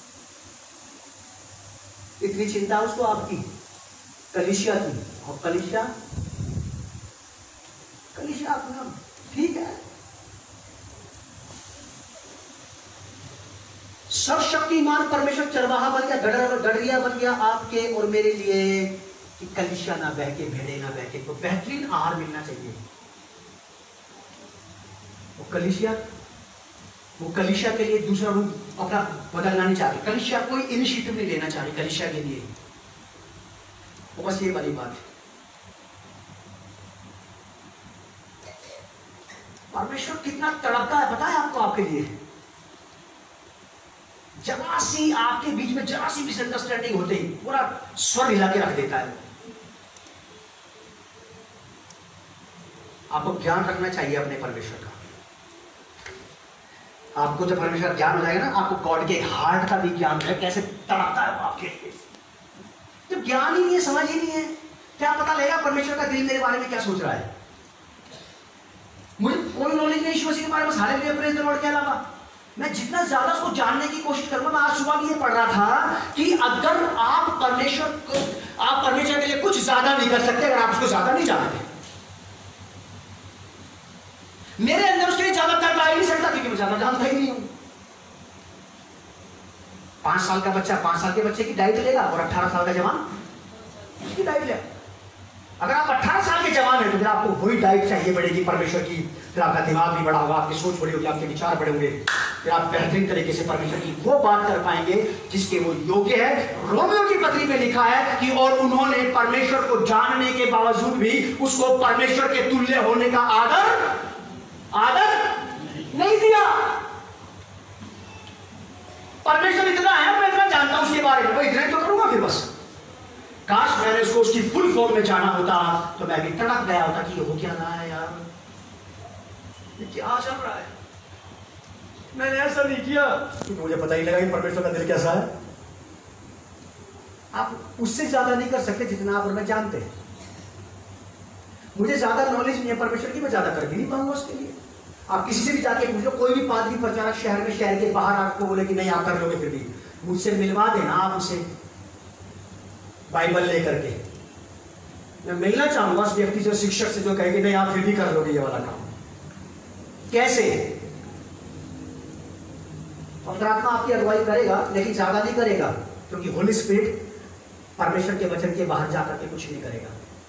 इतनी चिंता उसको आपकी कलीसिया की, और कलीसिया कलीसिया अपना ठीक है, सर्वशक्तिमान परमेश्वर चरवाहा बन गया, गडरिया बन गया आपके और मेरे लिए कि कलीसिया ना बहके, भेड़े ना बहके, तो बेहतरीन आहार मिलना चाहिए। वो कलीसिया वो कलीसिया के लिए दूसरा रूप अपना बदलना नहीं चाहते, कलीसिया कोई इनिशिएटिव नहीं लेना चाहते कलीसिया के लिए, वो बस ये वाली बात है। परमेश्वर कितना तड़पता है पता है आपको, आपके लिए। जरा सी आपके बीच में जरा सी मिसअंडरस्टैंडिंग होते ही पूरा स्वर हिला के रख देता है। आपको ज्ञान रखना चाहिए अपने परमेश्वर का। आपको जब परमेश्वर ज्ञान हो जाएगा ना, आपको गॉड के हार्ट का भी ज्ञान है, कैसे तड़पता है वो आपके लिए। जब ज्ञान ही नहीं है, समझ ही नहीं है, क्या पता लगेगा परमेश्वर का दिल मेरे बारे में क्या सोच रहा है। मुझे कोई नॉलेज नहीं यीशु मसीह के बारे में, सारे लिए प्रेज द लॉर्ड के अलावा। मैं जितना ज्यादा उसको जानने की कोशिश करूंगा, मैं आज सुबह भी ये पढ़ रहा था कि अगर आप परमेश्वर को, आप परमेश्वर के लिए कुछ ज्यादा नहीं कर सकते अगर आप उसको ज्यादा नहीं जानते। मेरे अंदर उसके लिए ज्यादा कर ही नहीं सकता क्योंकि मैं ज्यादा जानता ही नहीं हूं। पांच साल का बच्चा पांच साल के बच्चे की डाइट लेगा और अठारह साल का जवान उसकी डाइट लेगा। अगर आप अठारह साल के जवान हैं तो फिर आपको वही डाइट चाहिए पड़ेगी परमेश्वर की, फिर आपका दिमाग भी बड़ा होगा, आपकी सोच बड़ी होगी, आपके विचार बड़े होंगे, फिर आप बेहतरीन तरीके से परमेश्वर की वो बात कर पाएंगे जिसके वो योग्य है। रोमियो की पत्री में लिखा है कि और उन्होंने परमेश्वर को जानने के बावजूद भी उसको परमेश्वर के तुल्य होने का आदर आदर नहीं दिया। परमेश्वर इतना है, मैं इतना जानता हूं उसके बारे में, मैं इतना तो करूंगा फिर बस। काश मैंने उसको उसकी फुल फॉर्म में जाना होता तो मैं भी तड़प गया होता कि ये हो क्या रहा है यार, ये क्या चल रहा है, मैंने ऐसा नहीं किया, क्योंकि मुझे पता ही लगा कि परमेश्वर का दिल कैसा है। आप उससे ज्यादा नहीं कर सकते जितना आप और मैं जानते हैं। मुझे ज्यादा नॉलेज नहीं है परमेश्वर की, मैं ज्यादा कर भी नहीं पाऊंगा उसके लिए। आप किसी से भी जाके पूछ लो, कोई भी पादरी प्रचारक शहर में शहर के बाहर आपको बोले कि नहीं आप कर लोगे, फिर भी मुझसे मिलवा देना आप उसे बाइबल लेकर के। मैं मिलना चाहूंगा उस व्यक्ति से, शिक्षक से जो कहेगी नहीं आप फिर भी कर लोगे ये वाला काम। कैसे? पवित्र आत्मा आपकी अगुवाई करेगा लेकिन ज्यादा नहीं करेगा, क्योंकि होली स्पिरिट परमेश्वर के वचन के बाहर जाकर के कुछ नहीं करेगा।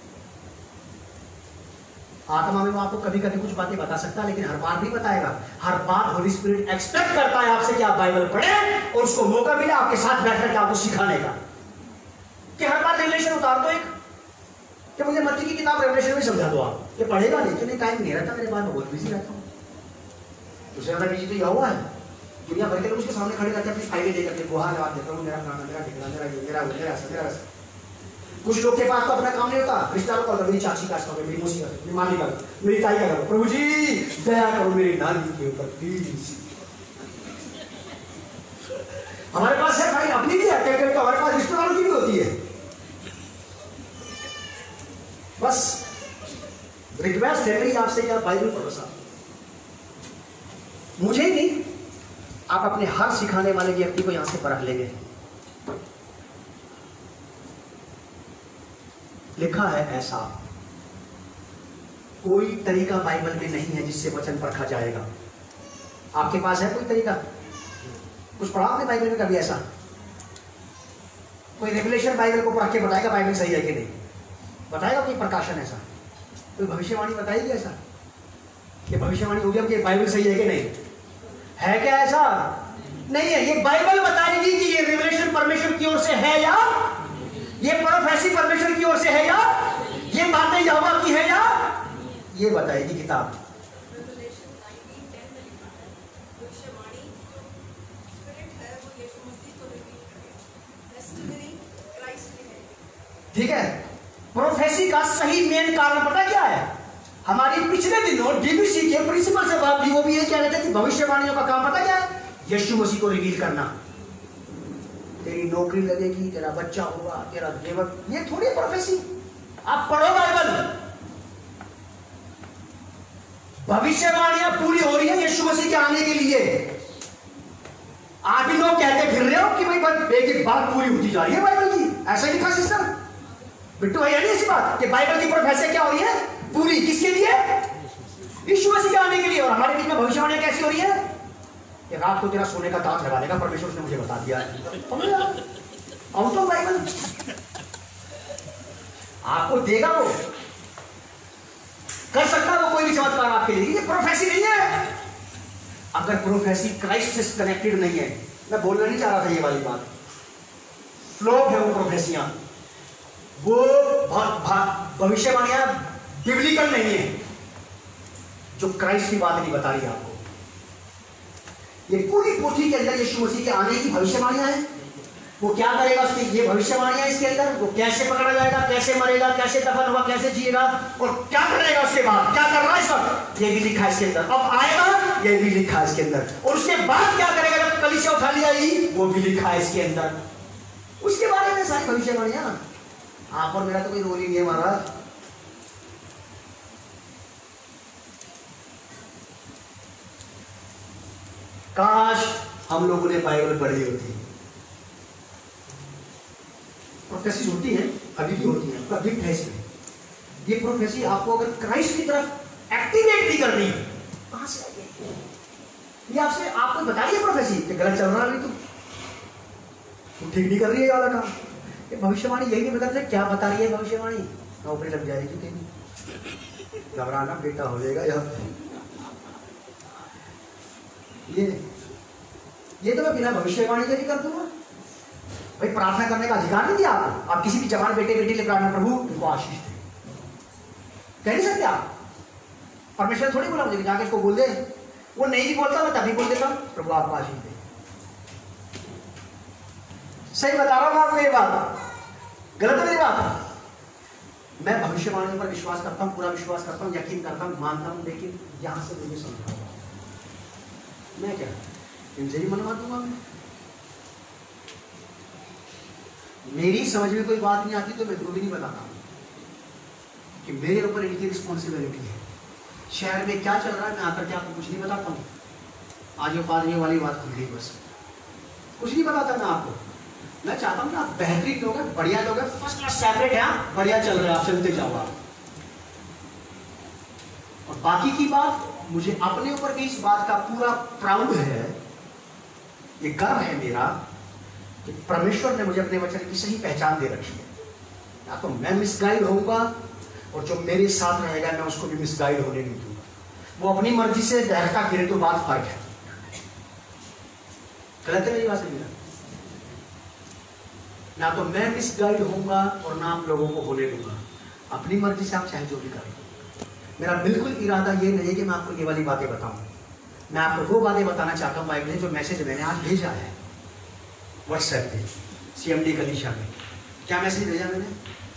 आत्मा में वो आपको कभी कभी कुछ बातें बता सकता है लेकिन हर बार नहीं बताएगा। हर बार होली स्पिरिट एक्सपेक्ट करता है आपसे कि आप बाइबल पढ़ें और उसको मौका मिले आपके साथ बैठकर के आपको सिखाने का, कि हर बार रेवलेशन उतार दो एक, कि मुझे मत्ती की किताब रेवलेशन में समझा दो आप, ये पढ़ेगा नहीं, कि नहीं टाइम नहीं रहता मेरे पास, मैं बहुत बिजी रहता हूँ। उससे ज्यादा बिजी तो यह हुआ है, दुनिया भर के लोग उसके सामने खड़े रहते हैं अपनी फाइलें लेकर के, गुहार जवाब देता हूँ, मेरा खाना, मेरा ठिकाना, मेरा ये, मेरा वो, मेरा ऐसा, मेरा ऐसा। कुछ लोग के पास तो अपना काम नहीं होता, रिश्तेदारों का, मेरी चाची का, मेरी मौसी का, मेरी मामी का, मेरी ताई का, प्रभु जी दया करो मेरी नानी के ऊपर प्लीज। हमारे पास है भाई अपनी भी है, तो हमारे पास रिश्तेदारों की भी होती है। बस रिक्वेस्ट है मेरी आपसे कि आप बाइबल पढ़ो साहब, मुझे ही नहीं, आप अपने हर सिखाने वाले व्यक्ति को यहां से परख लेंगे। लिखा है ऐसा, कोई तरीका बाइबल में नहीं है जिससे वचन परखा जाएगा। आपके पास है कोई तरीका? कुछ पढ़ा आपने बाइबल में कभी ऐसा? कोई रेवलेशन बाइबल को पढ़ के बताएगा बाइबल सही है कि नहीं? बताएगा कोई प्रकाशन ऐसा? कोई भविष्यवाणी बताएगी ऐसा कि भविष्यवाणी होगी अब कि बाइबल सही है कि नहीं? है क्या ऐसा? नहीं है। ये बाइबल बताएगी कि ये रेवलेशन परमेश्वर की ओर से है या ये प्रोफेसी परमेश्वर की ओर से है या ये बातें यहोवा की है या, ये बताएगी किताब। ठीक है, प्रोफेसी का सही मेन कारण पता क्या है? हमारी पिछले दिनों डीबीसी के प्रिंसिपल से बात थी, वो भी ये कह रहे थे कि भविष्यवाणियों का काम पता क्या है? यीशु मसीह को रिवील करना। तेरी नौकरी लगेगी, तेरा बच्चा होगा, तेरा देवर, ये थोड़ी प्रोफेसी। आप पढ़ो बाइबल, भविष्यवाणियां पूरी हो रही है यीशु मसीह के आने के लिए। आप ही लोग कहते फिर रहे हो कि भाई एक एक बात पूरी होती जा रही है बाइबल की, ऐसा लिखा सिस्टर बिट्टू है नहीं ऐसी बात कि बाइबल की प्रोफेसी क्या हो रही है पूरी, किसके लिए? यीशु मसीह के आने के लिए। और हमारे बीच में भविष्यवाणी कैसी हो रही है कि रात को तेरा सोने का दांत लगा देगा, परमेश्वर ने मुझे बता दिया है। आउट ऑफ बाइबल आपको देगा, वो कर सकता है वो कोई भी चमत्कार आपके लिए। ये प्रोफेसी नहीं है। अगर प्रोफेसी क्राइस्ट से कनेक्टेड नहीं है, मैं बोलना नहीं चाह रहा था ये वाली बात, फ्लॉप है वो प्रोफेसियां, वो भविष्यवाणियां बिब्लिकल नहीं है, जो क्राइस्ट की बात नहीं बता रही आपको। ये पूरी पोथी के अंदर यीशु मसीह के आने की भविष्यवाणियां हैं। वो क्या करेगा उसकी, ये भविष्यवाणियां इसके अंदर, वो कैसे पकड़ा जाएगा, कैसे मरेगा, कैसे दफन होगा, कैसे जिएगा और क्या करेगा उसके बाद, क्या कर रहा है सब, ये भी लिखा है इसके अंदर। अब आएगा, ये भी लिखा है इसके अंदर। और उसके बाद क्या करेगा जब कलीसिया उठा लिया ही, वो भी लिखा है इसके अंदर। उसके बारे में सारी भविष्यवाणियां। आप और मेरा तो कोई रोल ही नहीं है महाराज। काश हम लोगों ने बाइबल पढ़ी होती। प्रोफेसी होती है, अभी भी होती है, उसका गिफ्ट है इसमें। ये प्रोफेसी आपको अगर क्राइस्ट की तरफ एक्टिवेट नहीं करनी, कहां से आएगी? ये आपसे आपको बता रही है प्रोफेसी कि गलत चल रहा है, तुम तुम ठीक नहीं कर रही है वाला काम। ये भविष्यवाणी यही नहीं बता रही क्या बता रही है भविष्यवाणी। नौकरी लग जाएगी तेरी, घबराना बेटा हो जाएगा यहाँ। ये ये तो मैं बिना भविष्यवाणी के भी कर दूंगा भाई। प्रार्थना करने का अधिकार नहीं दिया आपको। आप किसी भी जवान बेटे बेटी लिए प्रार्थना, प्रभु उनको आशीष दे, कह नहीं सकते आप। परमेश्वर थोड़ी बोला मुझे जाके इसको बोल दे, वो नहीं भी बोलता, मैं तभी बोल देता प्रभु आपको आशीष दे। सही बता रहा हूं आपको ये बात, गलत है मेरी बात? मैं भविष्यवाणी पर विश्वास करता हूं, पूरा विश्वास करता हूं, यकीन करता हूं, मानता हूं, लेकिन यहां से मुझे समझाओ मैं क्या इनसे ही मनवा दूंगा? मैं मेरी समझ में कोई बात नहीं आती तो मैं इनको भी नहीं बताता कि मेरे ऊपर इनकी रिस्पॉन्सिबिलिटी है। शहर में क्या चल रहा है मैं आकर के आपको कुछ नहीं बताता हूँ। आज वो पादरियों वाली बात खुल गई, बस कुछ नहीं बताता मैं आपको। मैं चाहता हूँ कि आप बेहतरीन लोग हैं, बढ़िया लोग हैं, फर्स्ट क्लास सेपरेट है, बढ़िया चल रहे हैं, आप चलते जाओ आप। और बाकी की बात मुझे अपने ऊपर भी इस बात का पूरा प्राउड है, ये गर्व है मेरा कि परमेश्वर ने मुझे अपने वचन की सही पहचान दे रखी है। या तो मैं मिसगाइड होऊंगा और जो मेरे साथ रहेगा मैं उसको भी मिसगाइड होने नहीं दूंगा। वो अपनी मर्जी से बहका गिरे तो बात फर्क है। गलत है मेरी बात समझना? ना तो मैं मिसगाइड होऊंगा और ना आप लोगों को होने दूंगा। अपनी मर्जी से आप चाहे जो भी करें। मेरा बिल्कुल इरादा ये नहीं है कि मैं आपको ये वाली बातें बताऊं। मैं आपको वो बातें बताना चाहता हूं बाइबल में जो मैसेज मैंने आज भेजा है व्हाट्सएप पे सीएमडी कलीसिया में। क्या मैसेज भेजा मैंने?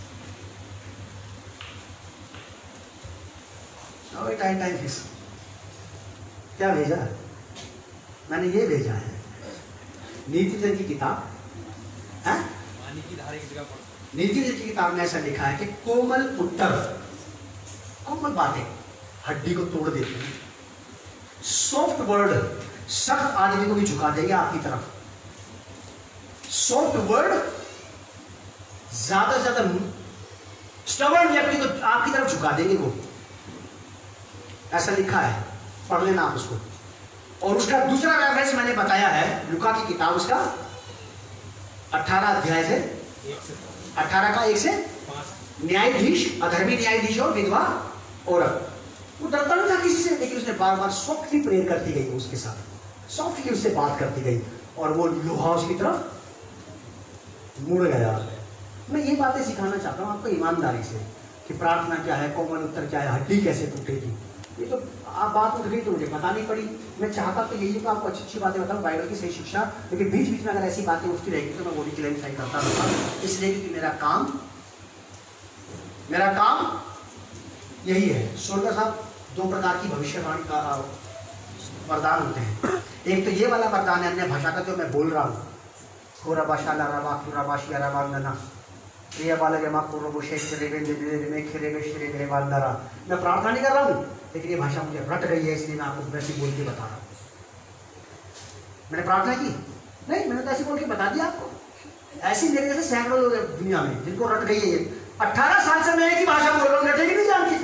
टाइम टाइम फिक्स क्या भेजा? मैंने ये भेजा है नीति जन की किताब है, नीति जन की किताब में ऐसा लिखा है कि कोमल उत्तर, कोमल बातें हड्डी को तोड़ देती हैं, सॉफ्ट वर्ड सख्त आदमी को भी झुका देंगे आपकी तरफ। सॉफ्ट वर्ड ज्यादा से ज्यादा स्टबर्न व्यक्ति को आपकी तरफ झुका देंगे वो, ऐसा लिखा है, पढ़ लेना आप उसको। और उसका दूसरा रेफरेंस मैंने बताया है लुका की किताब, उसका अठारह अध्याय से अठारह का एक से न्यायाधीश, अधर्मी न्यायाधीश और विधवा औरत। वो डरता नहीं था किसी से, लेकिन उसने बार बार सॉफ्टली प्रेयर करती गई, उसके साथ सॉफ्टली उससे बात करती गई और वो लोहा उसकी तरफ मुड़ गया। मैं ये बातें सिखाना चाहता हूँ आपको ईमानदारी से कि प्रार्थना क्या है, कोमल उत्तर क्या है, हड्डी कैसे टूटेगी। ये तो आप बात उठ गई तो मुझे पता नहीं पड़ी। मैं चाहता तो यही कि आपको अच्छी अच्छी बातें बताऊं, बाइबल की सही शिक्षा, लेकिन बीच बीच में अगर ऐसी बातें उठती रहेगी तो मैं वो भी क्लैरिफाई करता रहूँगा। इसलिए क्योंकि मेरा काम मेरा काम यही है। सोल्डर साहब, दो प्रकार की भविष्यवाणी का वरदान होते हैं। एक तो ये वाला वरदान है अन्य भाषा का जो मैं बोल रहा हूँ, मैं प्रार्थना नहीं कर रहा हूँ, लेकिन ये भाषा मुझे रट गई है, इसलिए मैं आपको वैसे बोल के बता रहा हूँ। मैंने प्रार्थना की नहीं, मैंने तो ऐसे बोल के बता दिया आपको। ऐसी मेरे जैसे सैकड़ों लोग हैं दुनिया में जिनको रट गई है ये। अट्ठारह साल से मैं एक ही भाषा बोल रहा हूँ, रटेगी नहीं जानती।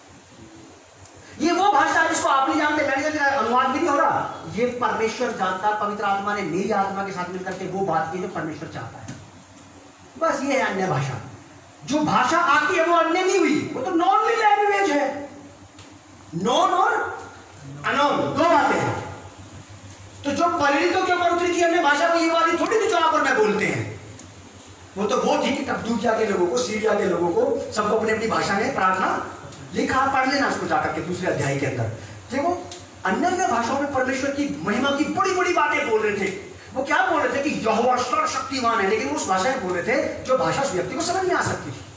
ये वो भाषा जिसको आप नहीं जानते, मैंने अनुवाद भी नहीं हो रहा, ये परमेश्वर जानता। पवित्र आत्मा ने मेरी आत्मा के साथ मिलकर के वो बात की जो परमेश्वर चाहता है। बस ये है अन्य भाषा। जो भाषा आती है वो अन्य नहीं हुई, वो तो नॉन लैंग्वेज है। नॉन और अनोन दो बातें हैं। तो जो परिणितों के ऊपर उतरी थी अन्य भाषा, वो ये वाली थोड़ी थी जो आप और मैं बोलते हैं। वो तो वो थी कि कप्तूकिया के लोगों को, सीरिया के लोगों को, सबको अपनी अपनी भाषा में प्रार्थना लिखा। पढ़ लेना उसको जाकर के दूसरे अध्याय के अंदर। देखो अन्य अन्य भाषाओं में परमेश्वर की महिमा की बड़ी बड़ी बातें बोल रहे थे। वो क्या बोल रहे थे कि यहोवा सर्वशक्तिमान है, लेकिन वो उस भाषा में बोल रहे थे जो भाषा उस व्यक्ति को समझ में आ सकती थी।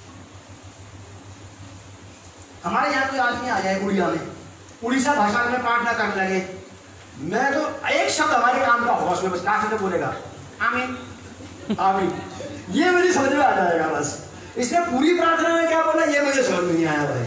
हमारे यहाँ कोई आदमी आ जाए उड़िया में, उड़ीसा भाषा में प्रार्थना करने लगे, मैं तो एक शब्द हमारे काम का होगा उसमें, बस लास्ट में बोलेगा आमीन आमीन, ये मुझे समझ में आ जाएगा बस। इसने पूरी प्रार्थना में क्या बोला ये मुझे समझ में नहीं आया भाई।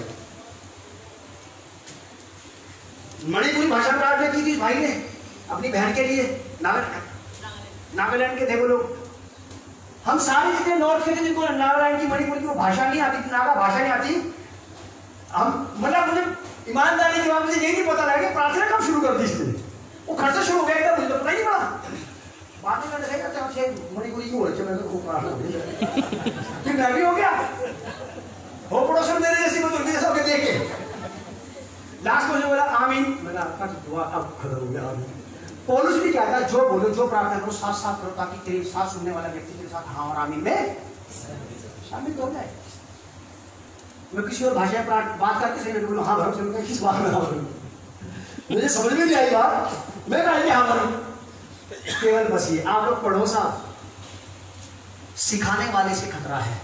मणिपुरी भाषा में प्रार्थना की थी भाई ने अपनी बहन के लिए, नागालैंड के थे वो लोग। हम सारे जितने नॉर्थ के थे जिनको नागालैंड की, मणिपुर की वो भाषा नहीं आती, नागा भाषा नहीं आती, हम मतलब मुझे ईमानदारी के बाद मुझे यही नहीं पता लगा कि प्रार्थना कब शुरू कर दी इसने। वो खर्चा शुरू हो गया, मुझे तो पता ही नहीं पड़ा। बाद में मैंने देखा अच्छा मणिपुरी क्यों हो रही है, मैं तो खूब प्रार्थना हो गई, फिर मैं भी हो गया हो पड़ोसन मेरे जैसी बुजुर्ग जैसा होके देख के लास्ट में जो बोला आमीन, मैंने आपका दुआ अब खुदा हो गया आमीन। पौलुस भी कहता है जो बोलो जो प्रार्थना करो साथ साथ करो ताकि तेरी साथ सुनने वाला व्यक्ति के साथ हाँ और आमीन में शामिल हो जाए। मैं किसी और भाषा में बात करके सही बोलूँ हाँ भरोसे में किस बात में हाँ भरूँ, मुझे समझ में नहीं आई बात, मैं कहीं हाँ भरूँ। केवल बस ये आप लोग पढ़ो साहब, सिखाने वाले से खतरा है,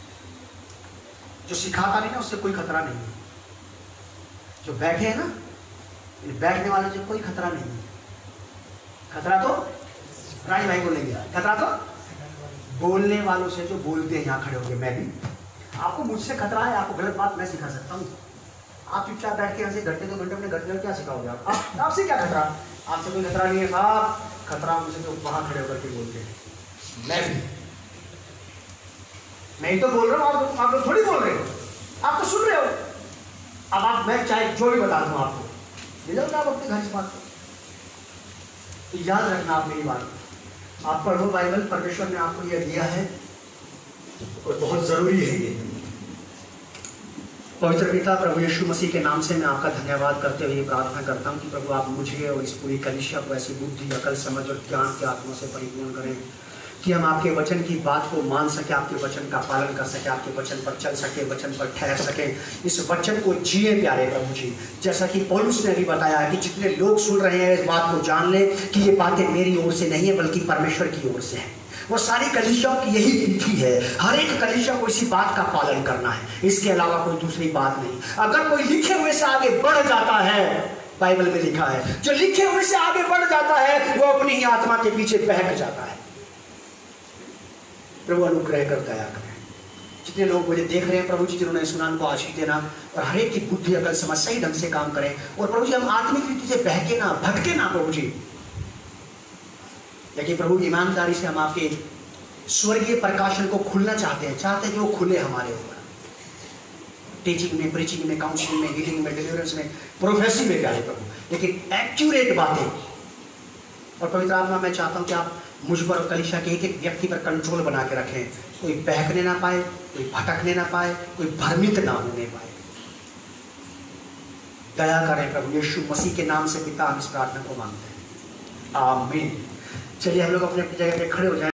जो सिखाता नहीं ना उससे कोई खतरा नहीं है। जो बैठे हैं ना, बैठने वाले से कोई खतरा नहीं है। खतरा तो राज भाई बोलेंगे, खतरा तो बोलने वालों से जो बोलते हैं यहाँ खड़े होंगे। मैं भी आपको मुझसे खतरा है, आपको गलत बात मैं सिखा सकता हूँ। आप चुपचाप बैठ के ऐसे घंटे दो घंटे अपने घर में क्या सिखाओगे आप? आप आपसे क्या खतरा? आपसे कोई खतरा नहीं है साहब, खतरा मुझसे जो वहां खड़े होकर के बोलते हैं। मैं भी मैं ही तो बोल रहा हूँ, आप आप लोग थोड़ी बोल रहे हो, आप तो सुन रहे हो। अब आप मैं चाहे जो भी बता दूँ आपको, ले जाओ आप अपने घर से बात। तो याद रखना आप मेरी बात, आप पढ़ो बाइबल, परमेश्वर ने आपको यह दिया है और बहुत जरूरी है ये। पवित्र पिता प्रभु यीशु मसीह के नाम से मैं आपका धन्यवाद करते हुए प्रार्थना करता हूँ कि प्रभु आप मुझे और इस पूरी कलीसिया को ऐसी बुद्धि, अकल, समझ और ज्ञान के आत्मा से परिपूर्ण करें कि हम आपके वचन की बात को मान सके, आपके वचन का पालन कर सके, आपके वचन पर चल सके, वचन पर ठहर सके, इस वचन को जिए प्यारे प्रभु जी। जैसा कि पौलुस ने भी बताया कि जितने लोग सुन रहे हैं इस बात को जान लें कि ये बातें मेरी ओर से नहीं है बल्कि परमेश्वर की ओर से है। वो सारी कलीसियाओं की यही विधि है, हर एक कलीसिया को इसी बात का पालन करना है, इसके अलावा कोई दूसरी बात नहीं। अगर कोई लिखे हुए से आगे बढ़ जाता है, बाइबल में लिखा है जो लिखे हुए से आगे बढ़ जाता है वो अपनी ही आत्मा के पीछे बहक जाता है। प्रभु अनुग्रह कर दया करें। जितने लोग मुझे देख रहे हैं प्रभु जी, जिन्होंने सुना उनको आशीष देना और हर एक की बुद्धि अकल समझ सही ढंग से काम करें। और प्रभु जी हम आत्मिक रीति से बहके ना, भटके ना प्रभु जी, लेकिन प्रभु ईमानदारी से हम आपके स्वर्गीय प्रकाशन को खुलना चाहते हैं, चाहते हैं कि वो खुले हमारे ऊपर, टीचिंग में, प्रीचिंग में, काउंसलिंग में, हीलिंग में, डिलीवरेंस में, प्रोफेसी में प्यारे प्रभु, लेकिन एक्यूरेट बातें। और पवित्र आत्मा मैं चाहता हूँ कि आप मुझ पर और कलीसिया के एक एक व्यक्ति पर कंट्रोल बना के रखें, कोई बहकने ना पाए, कोई भटकने ना पाए, कोई भ्रमित ना होने पाए। दया करें प्रभु यीशु मसीह के नाम से पिता हम इस प्रार्थना को मांगते हैं, आमीन। चलिए हम लोग अपने अपनी जगह पे खड़े हो जाएं।